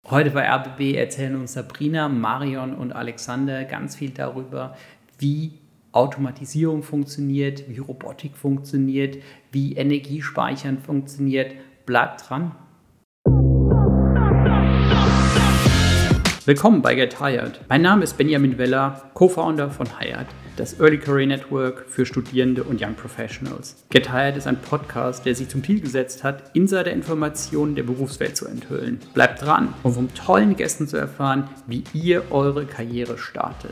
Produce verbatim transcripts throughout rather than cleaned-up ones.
Heute bei R B B erzählen uns Sabrina, Marion und Alexander ganz viel darüber, wie Automatisierung funktioniert, wie Robotik funktioniert, wie Energiespeichern funktioniert. Bleibt dran! Willkommen bei Get Hired. Mein Name ist Benjamin Weller, Co-Founder von Hired, das Early Career Network für Studierende und Young Professionals. Get Hired ist ein Podcast, der sich zum Ziel gesetzt hat, Insider-Informationen der Berufswelt zu enthüllen. Bleibt dran, um von tollen Gästen zu erfahren, wie ihr eure Karriere startet.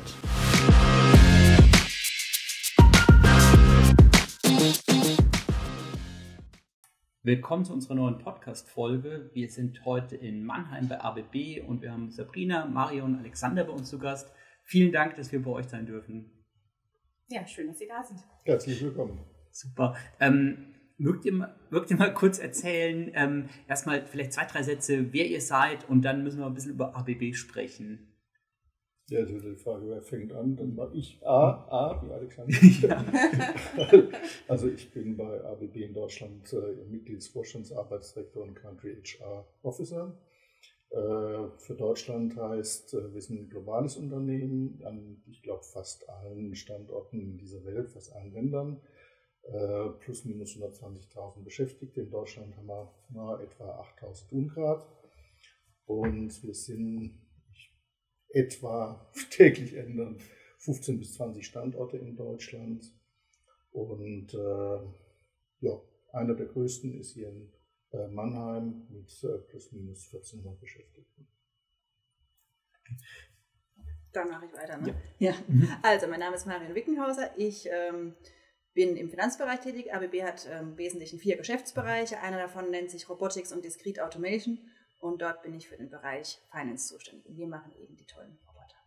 Willkommen zu unserer neuen Podcast-Folge. Wir sind heute in Mannheim bei R B B und wir haben Sabrina, Marion und Alexander bei uns zu Gast. Vielen Dank, dass wir bei euch sein dürfen. Ja, schön, dass Sie da sind. Herzlich willkommen. Super. Ähm, mögt, ihr mal, mögt ihr mal kurz erzählen, ähm, erstmal vielleicht zwei, drei Sätze, wer ihr seid und dann müssen wir ein bisschen über R B B sprechen. Ja, das ist die Frage, wer fängt an? Dann mache ich A, A, wie Alexander. Ja. Also ich bin bei R B B in Deutschland äh, Mitgliedsvorstandsarbeitsdirektor und Country H R Officer. Äh, für Deutschland heißt, äh, wir sind ein globales Unternehmen an, ich glaube, fast allen Standorten dieser Welt, fast allen Ländern. Äh, plus minus hundertzwanzigtausend Beschäftigte. In Deutschland haben wir na, etwa achttausend Ungrad. Und wir sind etwa täglich ändern fünfzehn bis zwanzig Standorte in Deutschland. Und äh, ja, einer der größten ist hier in äh, Mannheim mit äh, plus minus vierzehnhundert Beschäftigten. Dann mache ich weiter. Ne? Ja. Ja. Also, mein Name ist Marion Wickenhauser. Ich ähm, bin im Finanzbereich tätig. R B B hat ähm, im Wesentlichen vier Geschäftsbereiche. Einer davon nennt sich Robotics und Discrete Automation. Und dort bin ich für den Bereich Finance zuständig. Und wir machen eben die tollen Roboter.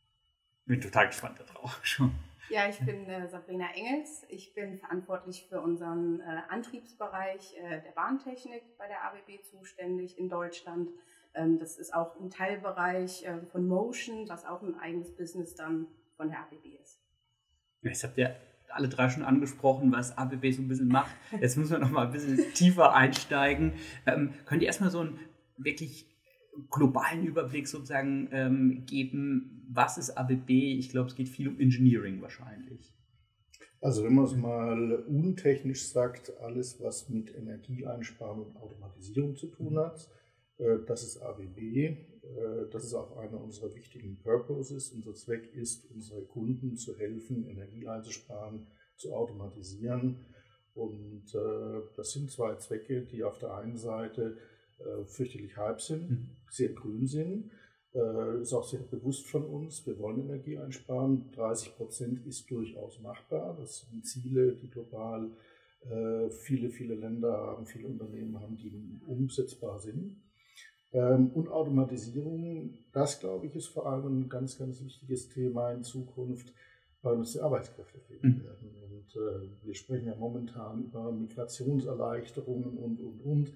Bin total gespannt darauf schon. Ja, ich bin äh, Sabrina Engels. Ich bin verantwortlich für unseren äh, Antriebsbereich äh, der Bahntechnik bei der R B B zuständig in Deutschland. Ähm, das ist auch ein Teilbereich äh, von Motion, was auch ein eigenes Business dann von der R B B ist. Jetzt habt ihr alle drei schon angesprochen, was R B B so ein bisschen macht. Jetzt müssen wir noch mal ein bisschen tiefer einsteigen. Ähm, könnt ihr erstmal so ein wirklich globalen Überblick sozusagen ähm, geben, was ist R B B? Ich glaube, es geht viel um Engineering wahrscheinlich. Also wenn man es mal untechnisch sagt, alles, was mit Energieeinsparung und Automatisierung zu tun hat, äh, das ist R B B. Äh, das ist auch einer unserer wichtigen Purposes. Unser Zweck ist, unsere Kunden zu helfen, Energie einzusparen, zu automatisieren. Und äh, das sind zwei Zwecke, die auf der einen Seite Äh, fürchterlich hype sind, mhm. sehr grün sind, äh, ist auch sehr bewusst von uns. Wir wollen Energie einsparen. dreißig Prozent ist durchaus machbar. Das sind Ziele, die global äh, viele, viele Länder haben, viele Unternehmen haben, die umsetzbar sind. Ähm, und Automatisierung, das glaube ich, ist vor allem ein ganz, ganz wichtiges Thema in Zukunft, weil uns die Arbeitskräfte fehlen mhm. werden. Und äh, wir sprechen ja momentan über Migrationserleichterungen und, und, und.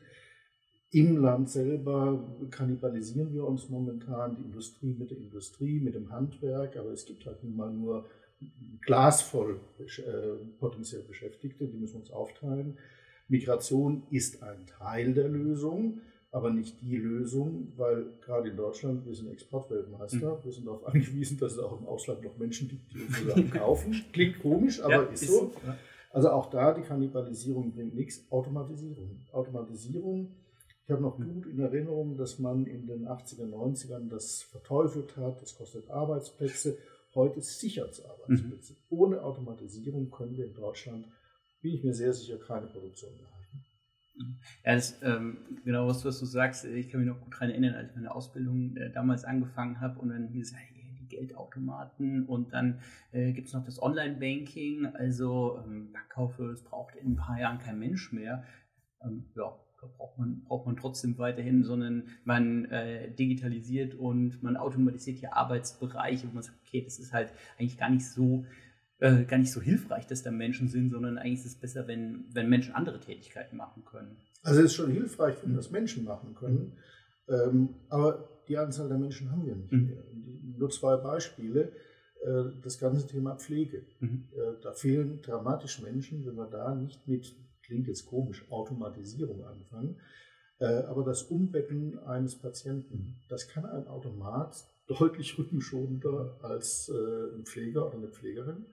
Im Land selber kannibalisieren wir uns momentan, die Industrie mit der Industrie, mit dem Handwerk, aber es gibt halt nun mal nur glasvoll äh, potenziell Beschäftigte, die müssen wir uns aufteilen. Migration ist ein Teil der Lösung, aber nicht die Lösung, weil gerade in Deutschland, wir sind Exportweltmeister, mhm. wir sind darauf angewiesen, dass es auch im Ausland noch Menschen gibt, die unsere Sachen kaufen. Klingt komisch, aber ja, ist so. Ja. Also auch da, die Kannibalisierung bringt nichts. Automatisierung. Automatisierung. Ich habe noch gut in Erinnerung, dass man in den achtziger, neunzigern das verteufelt hat, das kostet Arbeitsplätze. Heute sichert es Arbeitsplätze. Mhm. Ohne Automatisierung können wir in Deutschland, bin ich mir sehr sicher, keine Produktion mehr halten. Ja, das, ähm, genau was, was du sagst, ich kann mich noch gut daran erinnern, als ich meine Ausbildung äh, damals angefangen habe und dann hieß es, hey, die Geldautomaten und dann äh, gibt es noch das Online-Banking, also ähm, Bankkaufe, das braucht in ein paar Jahren kein Mensch mehr. Ähm, ja. Braucht man, braucht man trotzdem weiterhin, sondern man äh, digitalisiert und man automatisiert hier Arbeitsbereiche, wo man sagt, okay, das ist halt eigentlich gar nicht so, äh, gar nicht so hilfreich, dass da Menschen sind, sondern eigentlich ist es besser, wenn, wenn Menschen andere Tätigkeiten machen können. Also es ist schon hilfreich, wenn das Menschen machen können, mhm. ähm, aber die Anzahl der Menschen haben wir nicht mhm. mehr. Nur zwei Beispiele. Äh, das ganze Thema Pflege. Mhm. Äh, da fehlen dramatisch Menschen, wenn wir da nicht mit, klingt jetzt komisch, Automatisierung anfangen. Aber das Umbetten eines Patienten, das kann ein Automat deutlich rückenschonender als ein Pfleger oder eine Pflegerin.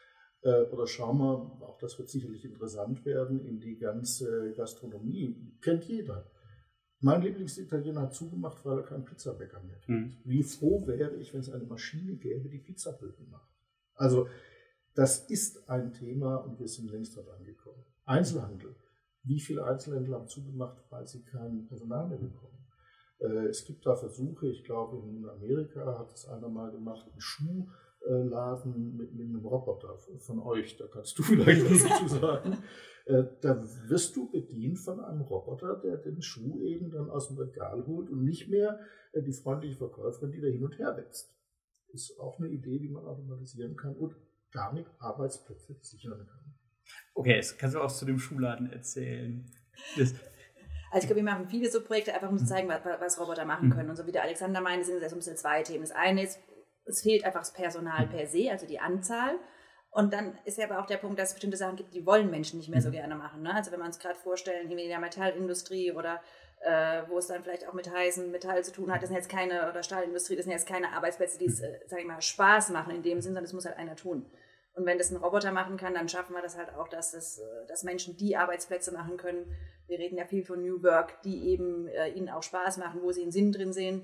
Oder schauen wir, auch das wird sicherlich interessant werden, in die ganze Gastronomie. Kennt jeder. Mein Lieblingsitaliener hat zugemacht, weil er keinen Pizzabäcker mehr kriegt. Mhm. Wie froh wäre ich, wenn es eine Maschine gäbe, die Pizzaböden macht. Also das ist ein Thema und wir sind längst dort angekommen. Einzelhandel. Wie viele Einzelhändler haben zugemacht, weil sie kein Personal mehr bekommen? Es gibt da Versuche, ich glaube in Amerika hat es einer mal gemacht, einen Schuhladen mit, mit einem Roboter von euch, da kannst du vielleicht was dazu sagen. Da wirst du bedient von einem Roboter, der den Schuh eben dann aus dem Regal holt und nicht mehr die freundliche Verkäuferin, die da hin und her wetzt. Ist auch eine Idee, wie man automatisieren kann und damit Arbeitsplätze sichern kann. Okay, jetzt kannst du auch zu dem Schuhladen erzählen. Das Also ich glaube, wir machen viele so Projekte, einfach um zu zeigen, was, was Roboter machen können. Und so wie der Alexander meinte, sind es so ein bisschen zwei Themen. Das eine ist, es fehlt einfach das Personal per se, also die Anzahl. Und dann ist ja aber auch der Punkt, dass es bestimmte Sachen gibt, die wollen Menschen nicht mehr so gerne machen. Ne? Also wenn wir uns gerade vorstellen, in der Metallindustrie oder äh, wo es dann vielleicht auch mit heißen Metall zu tun hat, das sind jetzt keine, oder Stahlindustrie, das sind jetzt keine Arbeitsplätze, die es, äh, sag ich mal, Spaß machen in dem Sinn, sondern das muss halt einer tun. Und wenn das ein Roboter machen kann, dann schaffen wir das halt auch, dass, das, dass Menschen die Arbeitsplätze machen können. Wir reden ja viel von New Work, die eben äh, ihnen auch Spaß machen, wo sie einen Sinn drin sehen.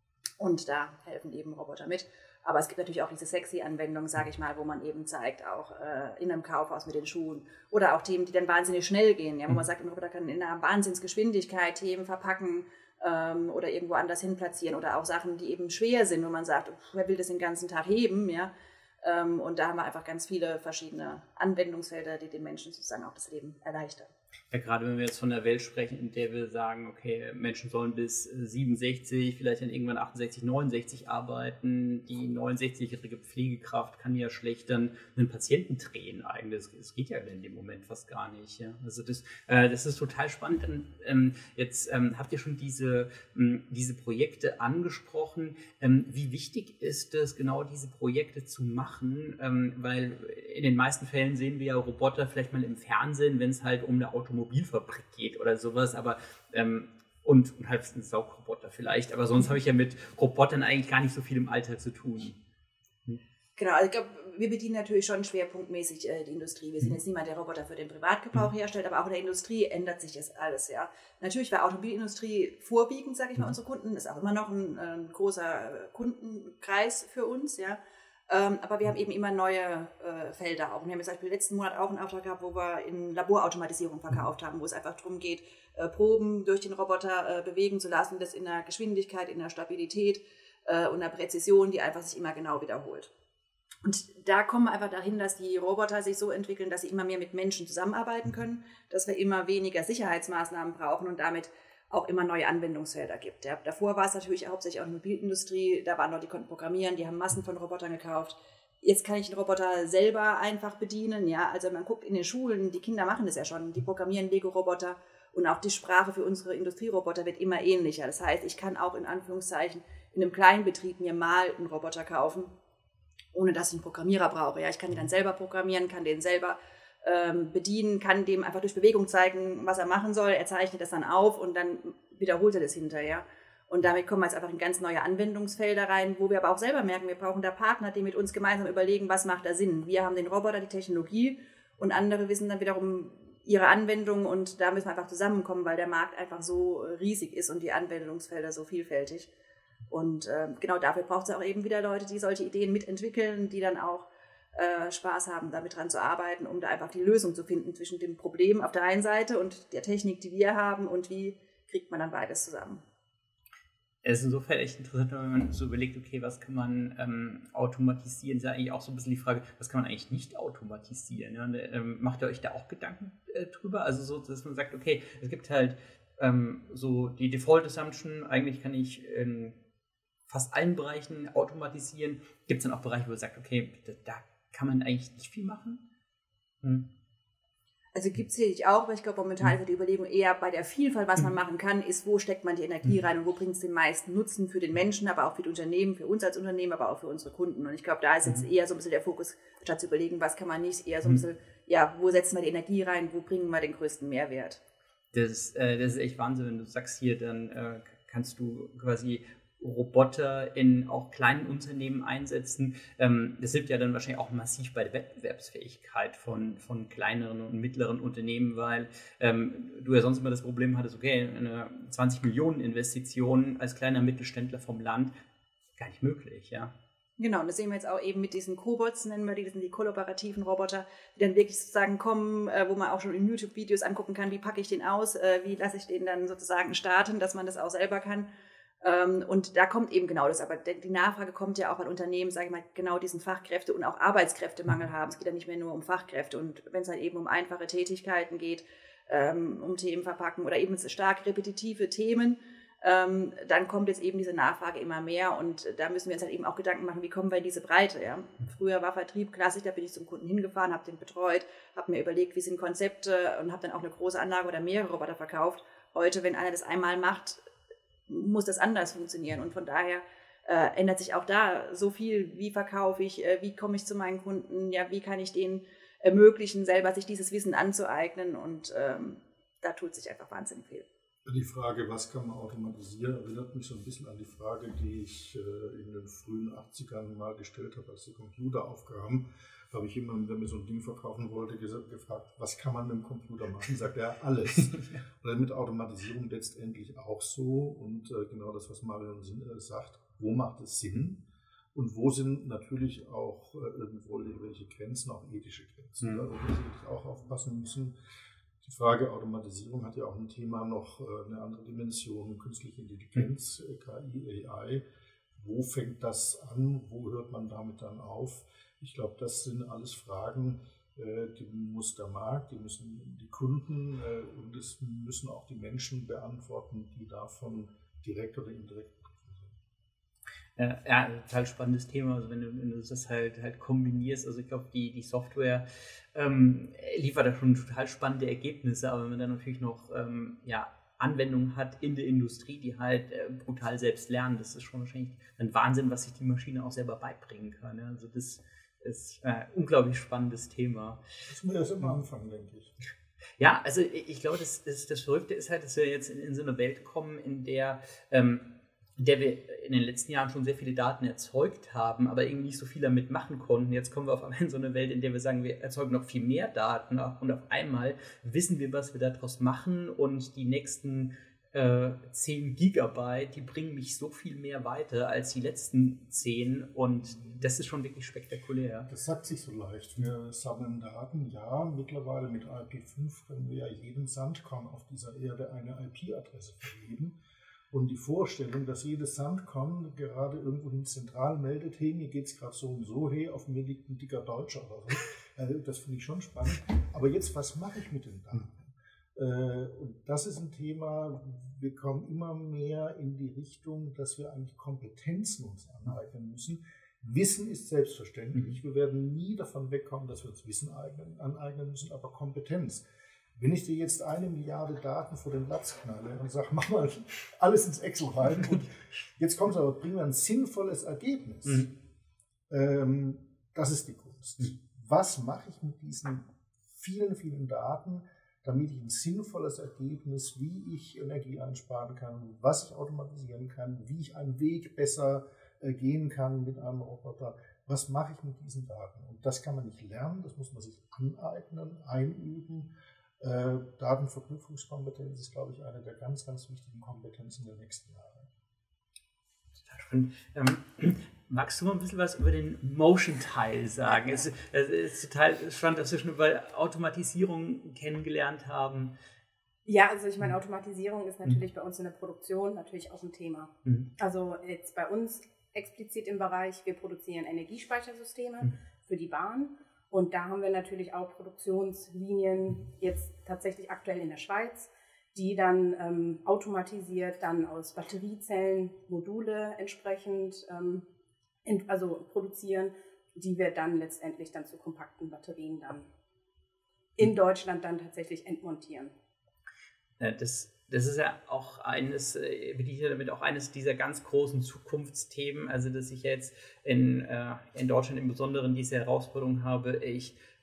Und da helfen eben Roboter mit. Aber es gibt natürlich auch diese sexy Anwendung, sage ich mal, wo man eben zeigt, auch äh, in einem Kaufhaus mit den Schuhen. Oder auch Themen, die dann wahnsinnig schnell gehen. Ja, wo man sagt, ein Roboter kann in einer Wahnsinnsgeschwindigkeit Themen verpacken ähm, oder irgendwo anders hin platzieren. Oder auch Sachen, die eben schwer sind, wo man sagt, wer will das den ganzen Tag heben, ja. Und da haben wir einfach ganz viele verschiedene Anwendungsfelder, die den Menschen sozusagen auch das Leben erleichtern. Ja, gerade wenn wir jetzt von einer Welt sprechen, in der wir sagen, okay, Menschen sollen bis siebenundsechzig, vielleicht dann irgendwann achtundsechzig, neunundsechzig arbeiten. Die neunundsechzigjährige Pflegekraft kann ja schlecht dann einen Patienten drehen eigentlich. Das geht ja in dem Moment fast gar nicht. Ja? Also das, äh, das ist total spannend. Und, ähm, jetzt ähm, habt ihr schon diese, ähm, diese Projekte angesprochen. Ähm, wie wichtig ist es, genau diese Projekte zu machen? Ähm, weil in den meisten Fällen sehen wir ja Roboter vielleicht mal im Fernsehen, wenn es halt um eine Automobilfabrik geht oder sowas, aber ähm, und, und halt ein Saugroboter vielleicht, aber sonst habe ich ja mit Robotern eigentlich gar nicht so viel im Alltag zu tun. Hm. Genau, also ich glaube, wir bedienen natürlich schon schwerpunktmäßig äh, die Industrie. Wir sind jetzt niemand, der Roboter für den Privatgebrauch herstellt, aber auch in der Industrie ändert sich das alles, ja. Natürlich war Automobilindustrie vorwiegend, sage ich mal, unsere Kunden, ist auch immer noch ein, ein großer Kundenkreis für uns, ja. Ähm, aber wir haben eben immer neue äh, Felder auch. Und wir haben zum Beispiel letzten Monat auch einen Auftrag gehabt, wo wir in Laborautomatisierung verkauft haben, wo es einfach darum geht, äh, Proben durch den Roboter äh, bewegen zu lassen, das in der Geschwindigkeit, in der Stabilität äh, und der Präzision, die einfach sich immer genau wiederholt. Und da kommen wir einfach dahin, dass die Roboter sich so entwickeln, dass sie immer mehr mit Menschen zusammenarbeiten können, dass wir immer weniger Sicherheitsmaßnahmen brauchen und damit auch immer neue Anwendungsfelder gibt. Ja. Davor war es natürlich hauptsächlich Automobilindustrie, da waren Leute, die konnten programmieren, die haben Massen von Robotern gekauft. Jetzt kann ich den Roboter selber einfach bedienen. Ja. Also man guckt in den Schulen, die Kinder machen das ja schon, die programmieren Lego-Roboter und auch die Sprache für unsere Industrieroboter wird immer ähnlicher. Das heißt, ich kann auch in Anführungszeichen in einem kleinen Betrieb mir mal einen Roboter kaufen, ohne dass ich einen Programmierer brauche. Ja. Ich kann den dann selber programmieren, kann den selber bedienen, kann dem einfach durch Bewegung zeigen, was er machen soll. Er zeichnet das dann auf und dann wiederholt er das hinterher. Und damit kommen wir jetzt einfach in ganz neue Anwendungsfelder rein, wo wir aber auch selber merken, wir brauchen da Partner, die mit uns gemeinsam überlegen, was macht da Sinn. Wir haben den Roboter, die Technologie und andere wissen dann wiederum ihre Anwendung und da müssen wir einfach zusammenkommen, weil der Markt einfach so riesig ist und die Anwendungsfelder so vielfältig. Und äh, genau dafür braucht es auch eben wieder Leute, die solche Ideen mitentwickeln, die dann auch Äh, Spaß haben, damit dran zu arbeiten, um da einfach die Lösung zu finden zwischen dem Problem auf der einen Seite und der Technik, die wir haben und wie kriegt man dann beides zusammen. Es ist insofern echt interessant, wenn man so überlegt, okay, was kann man ähm, automatisieren, ist ja eigentlich auch so ein bisschen die Frage, was kann man eigentlich nicht automatisieren? Ja? Und, ähm, macht ihr euch da auch Gedanken äh, drüber? Also so, dass man sagt, okay, es gibt halt ähm, so die Default Assumption, eigentlich kann ich in fast allen Bereichen automatisieren. Gibt es dann auch Bereiche, wo man sagt, okay, da, da kann man eigentlich nicht viel machen? Hm. Also gibt es sicherlich auch, weil ich glaube, momentan ist die Überlegung eher bei der Vielfalt, was man machen kann, ist, wo steckt man die Energie rein und wo bringt es den meisten Nutzen für den Menschen, aber auch für die Unternehmen, für uns als Unternehmen, aber auch für unsere Kunden. Und ich glaube, da ist jetzt eher so ein bisschen der Fokus, statt zu überlegen, was kann man nicht, eher so ein bisschen, ja, wo setzen wir die Energie rein, wo bringen wir den größten Mehrwert? Das, äh, das ist echt Wahnsinn, wenn du sagst hier, dann äh, kannst du quasi Roboter in auch kleinen Unternehmen einsetzen. Ähm, das hilft ja dann wahrscheinlich auch massiv bei der Wettbewerbsfähigkeit von, von kleineren und mittleren Unternehmen, weil ähm, du ja sonst immer das Problem hattest, okay, eine zwanzig Millionen Investition als kleiner Mittelständler vom Land, gar nicht möglich, ja. Genau, und das sehen wir jetzt auch eben mit diesen Cobots, nennen wir die, das sind die kollaborativen Roboter, die dann wirklich sozusagen kommen, äh, wo man auch schon in YouTube-Videos angucken kann, wie packe ich den aus, äh, wie lasse ich den dann sozusagen starten, dass man das auch selber kann. Ähm, und da kommt eben genau das, aber die Nachfrage kommt ja auch, weil Unternehmen, sage ich mal, genau diesen Fachkräfte- und auch Arbeitskräftemangel haben. Es geht ja nicht mehr nur um Fachkräfte, und wenn es halt eben um einfache Tätigkeiten geht, ähm, um Themen verpacken oder eben stark repetitive Themen, Ähm, dann kommt jetzt eben diese Nachfrage immer mehr, und da müssen wir uns halt eben auch Gedanken machen, wie kommen wir in diese Breite. Ja? Früher war Vertrieb klassisch, da bin ich zum Kunden hingefahren, habe den betreut, habe mir überlegt, wie sind Konzepte, und habe dann auch eine große Anlage oder mehrere Roboter verkauft. Heute, wenn einer das einmal macht, muss das anders funktionieren, und von daher äh, ändert sich auch da so viel, wie verkaufe ich, äh, wie komme ich zu meinen Kunden, ja, wie kann ich denen ermöglichen, selber sich dieses Wissen anzueignen, und ähm, da tut sich einfach wahnsinnig viel. Die Frage, was kann man automatisieren, erinnert mich so ein bisschen an die Frage, die ich in den frühen achtzigern mal gestellt habe, als die Computer aufkamen. Da habe ich jemanden, der mir so ein Ding verkaufen wollte, gefragt, was kann man mit dem Computer machen? Sagt er, alles. Und mit Automatisierung letztendlich auch so. Und genau das, was Marion sagt, wo macht es Sinn? Und wo sind natürlich auch irgendwo irgendwelche Grenzen, auch ethische Grenzen, mhm. wo wir sicherlich auch aufpassen müssen. Die Frage Automatisierung hat ja auch ein Thema noch, eine andere Dimension, künstliche Intelligenz, K I, A I. Wo fängt das an? Wo hört man damit dann auf? Ich glaube, das sind alles Fragen, die muss der Markt, die müssen die Kunden und das müssen auch die Menschen beantworten, die davon direkt oder indirekt betroffen sind. Ja, total spannendes Thema, also wenn du, wenn du das halt, halt kombinierst, also ich glaube, die, die Software ähm, liefert da schon total spannende Ergebnisse, aber wenn man dann natürlich noch ähm, ja, Anwendungen hat in der Industrie, die halt äh, brutal selbst lernen, das ist schon wahrscheinlich ein Wahnsinn, was sich die Maschine auch selber beibringen kann. Ja? Also das ist ein äh, unglaublich spannendes Thema. Das müssen wir erst immer anfangen, denke ich. Ja, also ich glaube, das, das, das Verrückte ist halt, dass wir jetzt in, in so eine Welt kommen, in der ähm, in der wir in den letzten Jahren schon sehr viele Daten erzeugt haben, aber irgendwie nicht so viel damit machen konnten. Jetzt kommen wir auf einmal in so eine Welt, in der wir sagen, wir erzeugen noch viel mehr Daten, und auf einmal wissen wir, was wir daraus machen, und die nächsten äh, zehn Gigabyte, die bringen mich so viel mehr weiter als die letzten zehn, und das ist schon wirklich spektakulär. Das sagt sich so leicht. Wir sammeln Daten, ja, mittlerweile mit I P fünf können wir ja jedem Sandkorn auf dieser Erde eine I P-Adresse vergeben. Und die Vorstellung, dass jedes Sandkorn gerade irgendwohin zentral meldet, hey, mir geht es gerade so und so, hey, auf mir liegt ein dicker Deutscher oder so. Also das finde ich schon spannend. Aber jetzt, was mache ich mit den Daten? Und das ist ein Thema, wir kommen immer mehr in die Richtung, dass wir eigentlich Kompetenzen uns aneignen müssen. Wissen ist selbstverständlich. Wir werden nie davon wegkommen, dass wir uns Wissen aneignen müssen, aber Kompetenz. Wenn ich dir jetzt eine Milliarde Daten vor den Latz knalle und sage, mach mal alles ins Excel rein und jetzt kommst du aber, bring mir ein sinnvolles Ergebnis. Mhm. Ähm, das ist die Kunst. Mhm. Was mache ich mit diesen vielen, vielen Daten, damit ich ein sinnvolles Ergebnis, wie ich Energie einsparen kann, was ich automatisieren kann, wie ich einen Weg besser äh, gehen kann mit einem Roboter. Was mache ich mit diesen Daten? Und das kann man nicht lernen, das muss man sich aneignen, einüben. Äh, Datenverknüpfungskompetenz ist, glaube ich, eine der ganz, ganz wichtigen Kompetenzen der nächsten Jahre. Und, ähm, magst du mal ein bisschen was über den Motion-Teil sagen? Es, es ist total spannend, dass wir schon über Automatisierung kennengelernt haben. Ja, also ich meine, Automatisierung ist natürlich mhm. bei uns in der Produktion natürlich auch ein Thema. Mhm. Also jetzt bei uns explizit im Bereich, wir produzieren Energiespeichersysteme mhm. für die Bahn. Und da haben wir natürlich auch Produktionslinien jetzt tatsächlich aktuell in der Schweiz, die dann ähm, automatisiert dann aus Batteriezellen Module entsprechend ähm, in, also produzieren, die wir dann letztendlich dann zu kompakten Batterien dann in Deutschland dann tatsächlich entmontieren. Das, das ist ja auch eines, bin ich ja damit auch eines dieser ganz großen Zukunftsthemen, also dass ich jetzt in, äh, in Deutschland im Besonderen diese Herausforderung habe, ich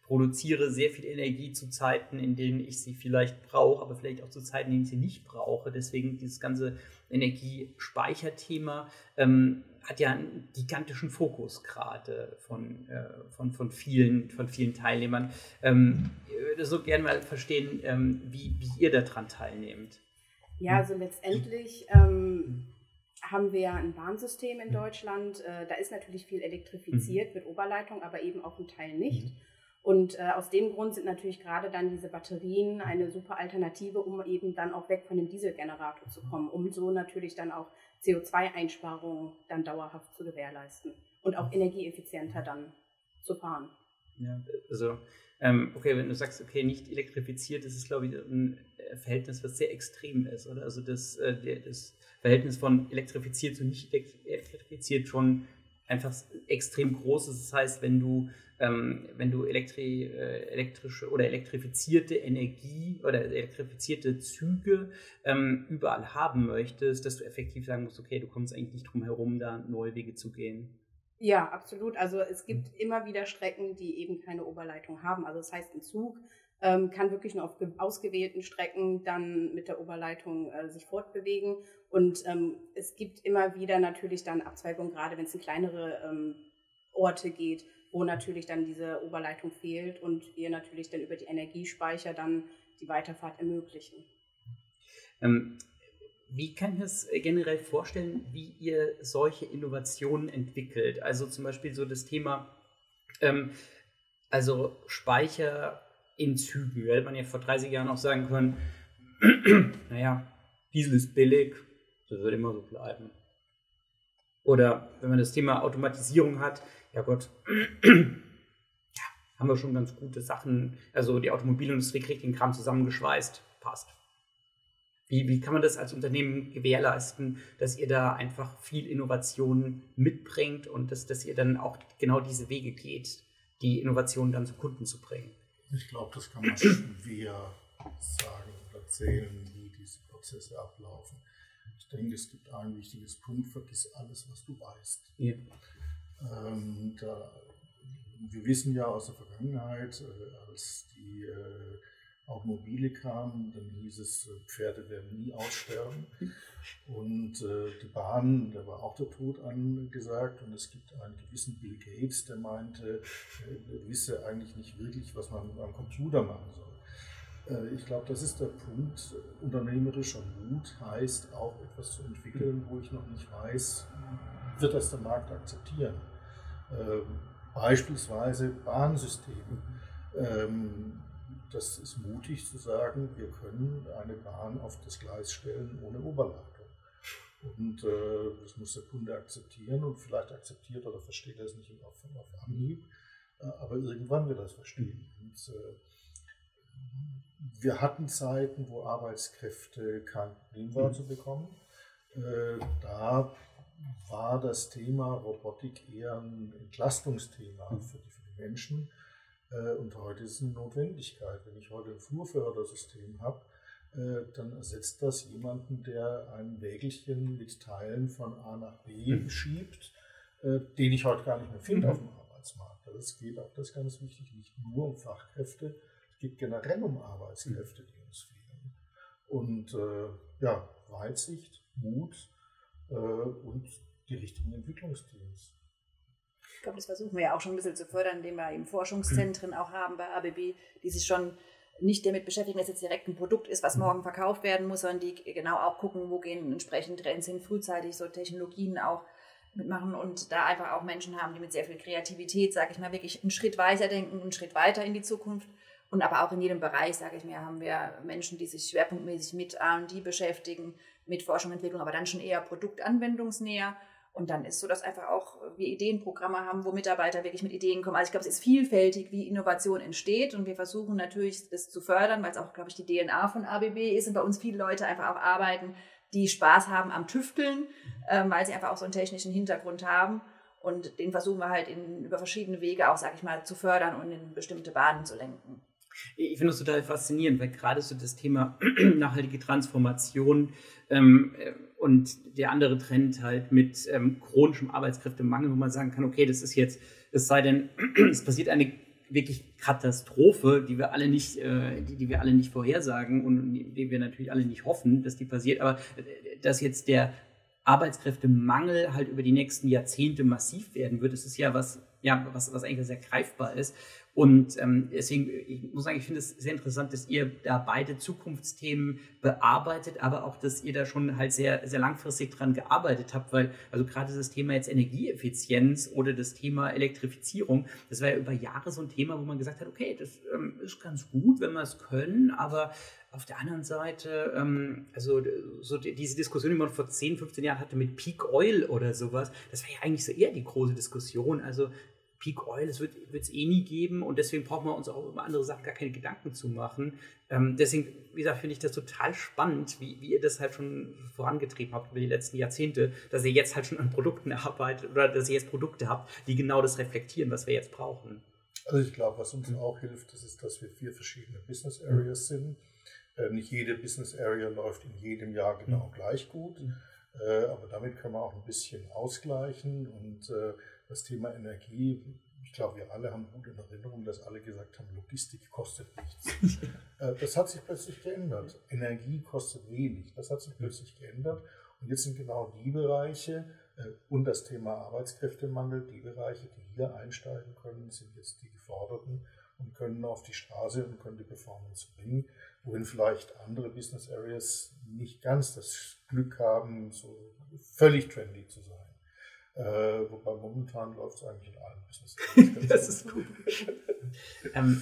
produziere sehr viel Energie zu Zeiten, in denen ich sie vielleicht brauche, aber vielleicht auch zu Zeiten, in denen ich sie nicht brauche. Deswegen dieses ganze Energiespeicherthema ähm, hat ja einen gigantischen Fokus gerade von, äh, von, von, vielen, von vielen Teilnehmern. Ähm, ich würde so gerne mal verstehen, ähm, wie, wie ihr daran teilnehmt. Ja, also letztendlich ähm, haben wir ja ein Bahnsystem in Deutschland. Äh, da ist natürlich viel elektrifiziert mit Oberleitung, aber eben auch ein Teil nicht. Und äh, aus dem Grund sind natürlich gerade dann diese Batterien eine super Alternative, um eben dann auch weg von dem Dieselgenerator zu kommen, um so natürlich dann auch C O zwei Einsparungen dann dauerhaft zu gewährleisten und auch energieeffizienter dann zu fahren. Ja, also ähm, okay, wenn du sagst, okay, nicht elektrifiziert, das ist, glaube ich, ein Verhältnis, was sehr extrem ist, oder? Also das, äh, das Verhältnis von elektrifiziert zu nicht elektrifiziert schon einfach extrem groß ist. Das heißt, wenn du Ähm, wenn du elektri äh, elektrische oder elektrifizierte Energie oder elektrifizierte Züge ähm, überall haben möchtest, dass du effektiv sagen musst, okay, du kommst eigentlich nicht drum herum, da neue Wege zu gehen. Ja, absolut. Also es gibt immer wieder Strecken, die eben keine Oberleitung haben. Also das heißt, ein Zug ähm, kann wirklich nur auf ausgewählten Strecken dann mit der Oberleitung äh, sich fortbewegen. Und ähm, es gibt immer wieder natürlich dann Abzweigungen, gerade wenn es in kleinere ähm, Orte geht, wo natürlich dann diese Oberleitung fehlt und wir natürlich dann über die Energiespeicher dann die Weiterfahrt ermöglichen. Ähm, wie kann ich das generell vorstellen, wie ihr solche Innovationen entwickelt? Also zum Beispiel so das Thema, ähm, also Speicher in Zügen. Da hätte man ja vor dreißig Jahren auch sagen können, naja, Diesel ist billig, das wird immer so bleiben. Oder wenn man das Thema Automatisierung hat, ja Gott, ja, haben wir schon ganz gute Sachen. Also die Automobilindustrie kriegt den Kram zusammengeschweißt, passt. Wie, wie kann man das als Unternehmen gewährleisten, dass ihr da einfach viel Innovation mitbringt und dass, dass ihr dann auch genau diese Wege geht, die Innovation dann zu Kunden zu bringen? Ich glaube, das kann man schwer sagen oder erzählen, wie diese Prozesse ablaufen. Ich denke, es gibt ein wichtiges Punkt: vergiss alles, was du weißt. Ja. Ähm, da, wir wissen ja aus der Vergangenheit, äh, als die äh, Automobile kamen, dann hieß es, Pferde werden nie aussterben. Und äh, die Bahn, da war auch der Tod angesagt. Und es gibt einen gewissen Bill Gates, der meinte, er wisse eigentlich nicht wirklich, was man mit einem Computer machen soll. Ich glaube, das ist der Punkt. Unternehmerischer Mut heißt auch etwas zu entwickeln, wo ich noch nicht weiß, wird das der Markt akzeptieren. Ähm, beispielsweise Bahnsysteme. Ähm, das ist mutig zu sagen, wir können eine Bahn auf das Gleis stellen ohne Oberleitung. Und äh, das muss der Kunde akzeptieren und vielleicht akzeptiert oder versteht er es nicht auf, auf Anhieb, äh, aber irgendwann wird er es verstehen. Und, äh, wir hatten Zeiten, wo Arbeitskräfte kein Problem war zu bekommen. Äh, da war das Thema Robotik eher ein Entlastungsthema für die, für die Menschen. Äh, und heute ist es eine Notwendigkeit. Wenn ich heute ein Flurfördersystem habe, äh, dann ersetzt das jemanden, der ein Wägelchen mit Teilen von A nach B mhm. schiebt, äh, den ich heute gar nicht mehr finde mhm. auf dem Arbeitsmarkt. Also es geht auch, das ist ganz wichtig, nicht nur um Fachkräfte, es geht generell um Arbeitskräfte, die uns fehlen. Und äh, ja, Weitsicht, Mut äh, und die richtigen Entwicklungsteams. Ich glaube, das versuchen wir ja auch schon ein bisschen zu fördern, indem wir eben Forschungszentren auch haben bei A B B, die sich schon nicht damit beschäftigen, dass jetzt direkt ein Produkt ist, was morgen verkauft werden muss, sondern die genau auch gucken, wo gehen entsprechend Trends hin, frühzeitig so Technologien auch mitmachen und da einfach auch Menschen haben, die mit sehr viel Kreativität, sage ich mal, wirklich einen Schritt weiter denken, einen Schritt weiter in die Zukunft. Und aber auch in jedem Bereich, sage ich mir, haben wir Menschen, die sich schwerpunktmäßig mit R und D beschäftigen, mit Forschung und Entwicklung, aber dann schon eher produktanwendungsnäher. Und dann ist so, dass einfach auch wir Ideenprogramme haben, wo Mitarbeiter wirklich mit Ideen kommen. Also ich glaube, es ist vielfältig, wie Innovation entsteht. Und wir versuchen natürlich, das zu fördern, weil es auch, glaube ich, die D N A von A B B ist und bei uns viele Leute einfach auch arbeiten, die Spaß haben am Tüfteln, ähm, weil sie einfach auch so einen technischen Hintergrund haben. Und den versuchen wir halt in, über verschiedene Wege auch, sage ich mal, zu fördern und in bestimmte Bahnen zu lenken. Ich finde das total faszinierend, weil gerade so das Thema nachhaltige Transformation ähm, und der andere Trend halt mit ähm, chronischem Arbeitskräftemangel, wo man sagen kann, okay, das ist jetzt, es sei denn, es passiert eine wirklich Katastrophe, die wir alle nicht, äh, die, die wir alle nicht vorhersagen und die wir natürlich alle nicht hoffen, dass die passiert, aber äh, dass jetzt der Arbeitskräftemangel halt über die nächsten Jahrzehnte massiv werden wird, das ist ja was, ja, was, was eigentlich sehr greifbar ist. Und ähm, deswegen, ich muss sagen, ich finde es sehr interessant, dass ihr da beide Zukunftsthemen bearbeitet, aber auch, dass ihr da schon halt sehr, sehr langfristig dran gearbeitet habt, weil, also gerade das Thema jetzt Energieeffizienz oder das Thema Elektrifizierung, das war ja über Jahre so ein Thema, wo man gesagt hat, okay, das ähm, ist ganz gut, wenn wir es können, aber auf der anderen Seite, ähm, also so die, diese Diskussion, die man vor zehn, fünfzehn Jahren hatte mit Peak Oil oder sowas, das war ja eigentlich so eher die große Diskussion, also Peak Oil, das wird es eh nie geben und deswegen brauchen wir uns auch über andere Sachen gar keine Gedanken zu machen. Ähm, deswegen, wie gesagt, finde ich das total spannend, wie, wie ihr das halt schon vorangetrieben habt über die letzten Jahrzehnte, dass ihr jetzt halt schon an Produkten arbeitet oder dass ihr jetzt Produkte habt, die genau das reflektieren, was wir jetzt brauchen. Also ich glaube, was uns auch hilft, das ist, dass wir vier verschiedene Business Areas sind. Äh, nicht jede Business Area läuft in jedem Jahr genau gleich gut, äh, aber damit können wir auch ein bisschen ausgleichen und äh, das Thema Energie, ich glaube, wir alle haben gut in Erinnerung, dass alle gesagt haben, Logistik kostet nichts. Das hat sich plötzlich geändert. Energie kostet wenig. Das hat sich plötzlich geändert. Und jetzt sind genau die Bereiche und das Thema Arbeitskräftemangel, die Bereiche, die hier einsteigen können, sind jetzt die Geforderten und können auf die Straße und können die Performance bringen, wohin vielleicht andere Business Areas nicht ganz das Glück haben, so völlig trendy zu sein. Äh, wobei momentan läuft es eigentlich in allen Business. Das ist gut. ähm,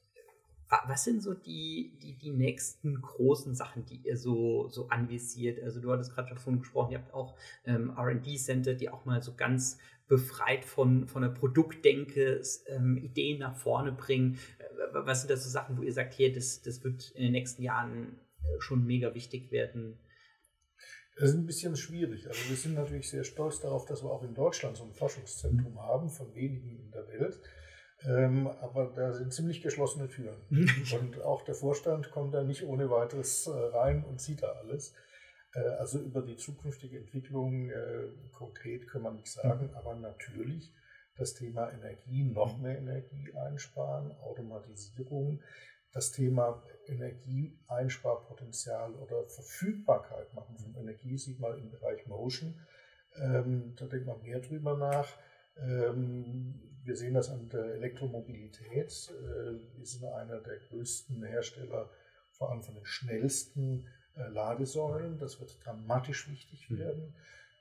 was sind so die, die, die nächsten großen Sachen, die ihr so, so anvisiert? Also du hattest gerade schon gesprochen, ihr habt auch ähm, R and D Center, die auch mal so ganz befreit von, von der Produktdenke ähm, Ideen nach vorne bringen. Äh, was sind da so Sachen, wo ihr sagt, hier, das, das wird in den nächsten Jahren schon mega wichtig werden? Das ist ein bisschen schwierig. Also wir sind natürlich sehr stolz darauf, dass wir auch in Deutschland so ein Forschungszentrum haben, von wenigen in der Welt. Ähm, aber da sind ziemlich geschlossene Türen. Und auch der Vorstand kommt da nicht ohne weiteres äh, rein und sieht da alles. Äh, also über die zukünftige Entwicklung äh, konkret kann man nicht sagen, aber natürlich das Thema Energie, noch mehr Energie einsparen, Automatisierung, das Thema Energieeinsparpotenzial oder Verfügbarkeit machen von Energie, sieht man im Bereich Motion. Ähm, da denkt man mehr drüber nach. Ähm, wir sehen das an der Elektromobilität. Äh, wir sind einer der größten Hersteller, vor allem von den schnellsten äh, Ladesäulen. Das wird dramatisch wichtig werden.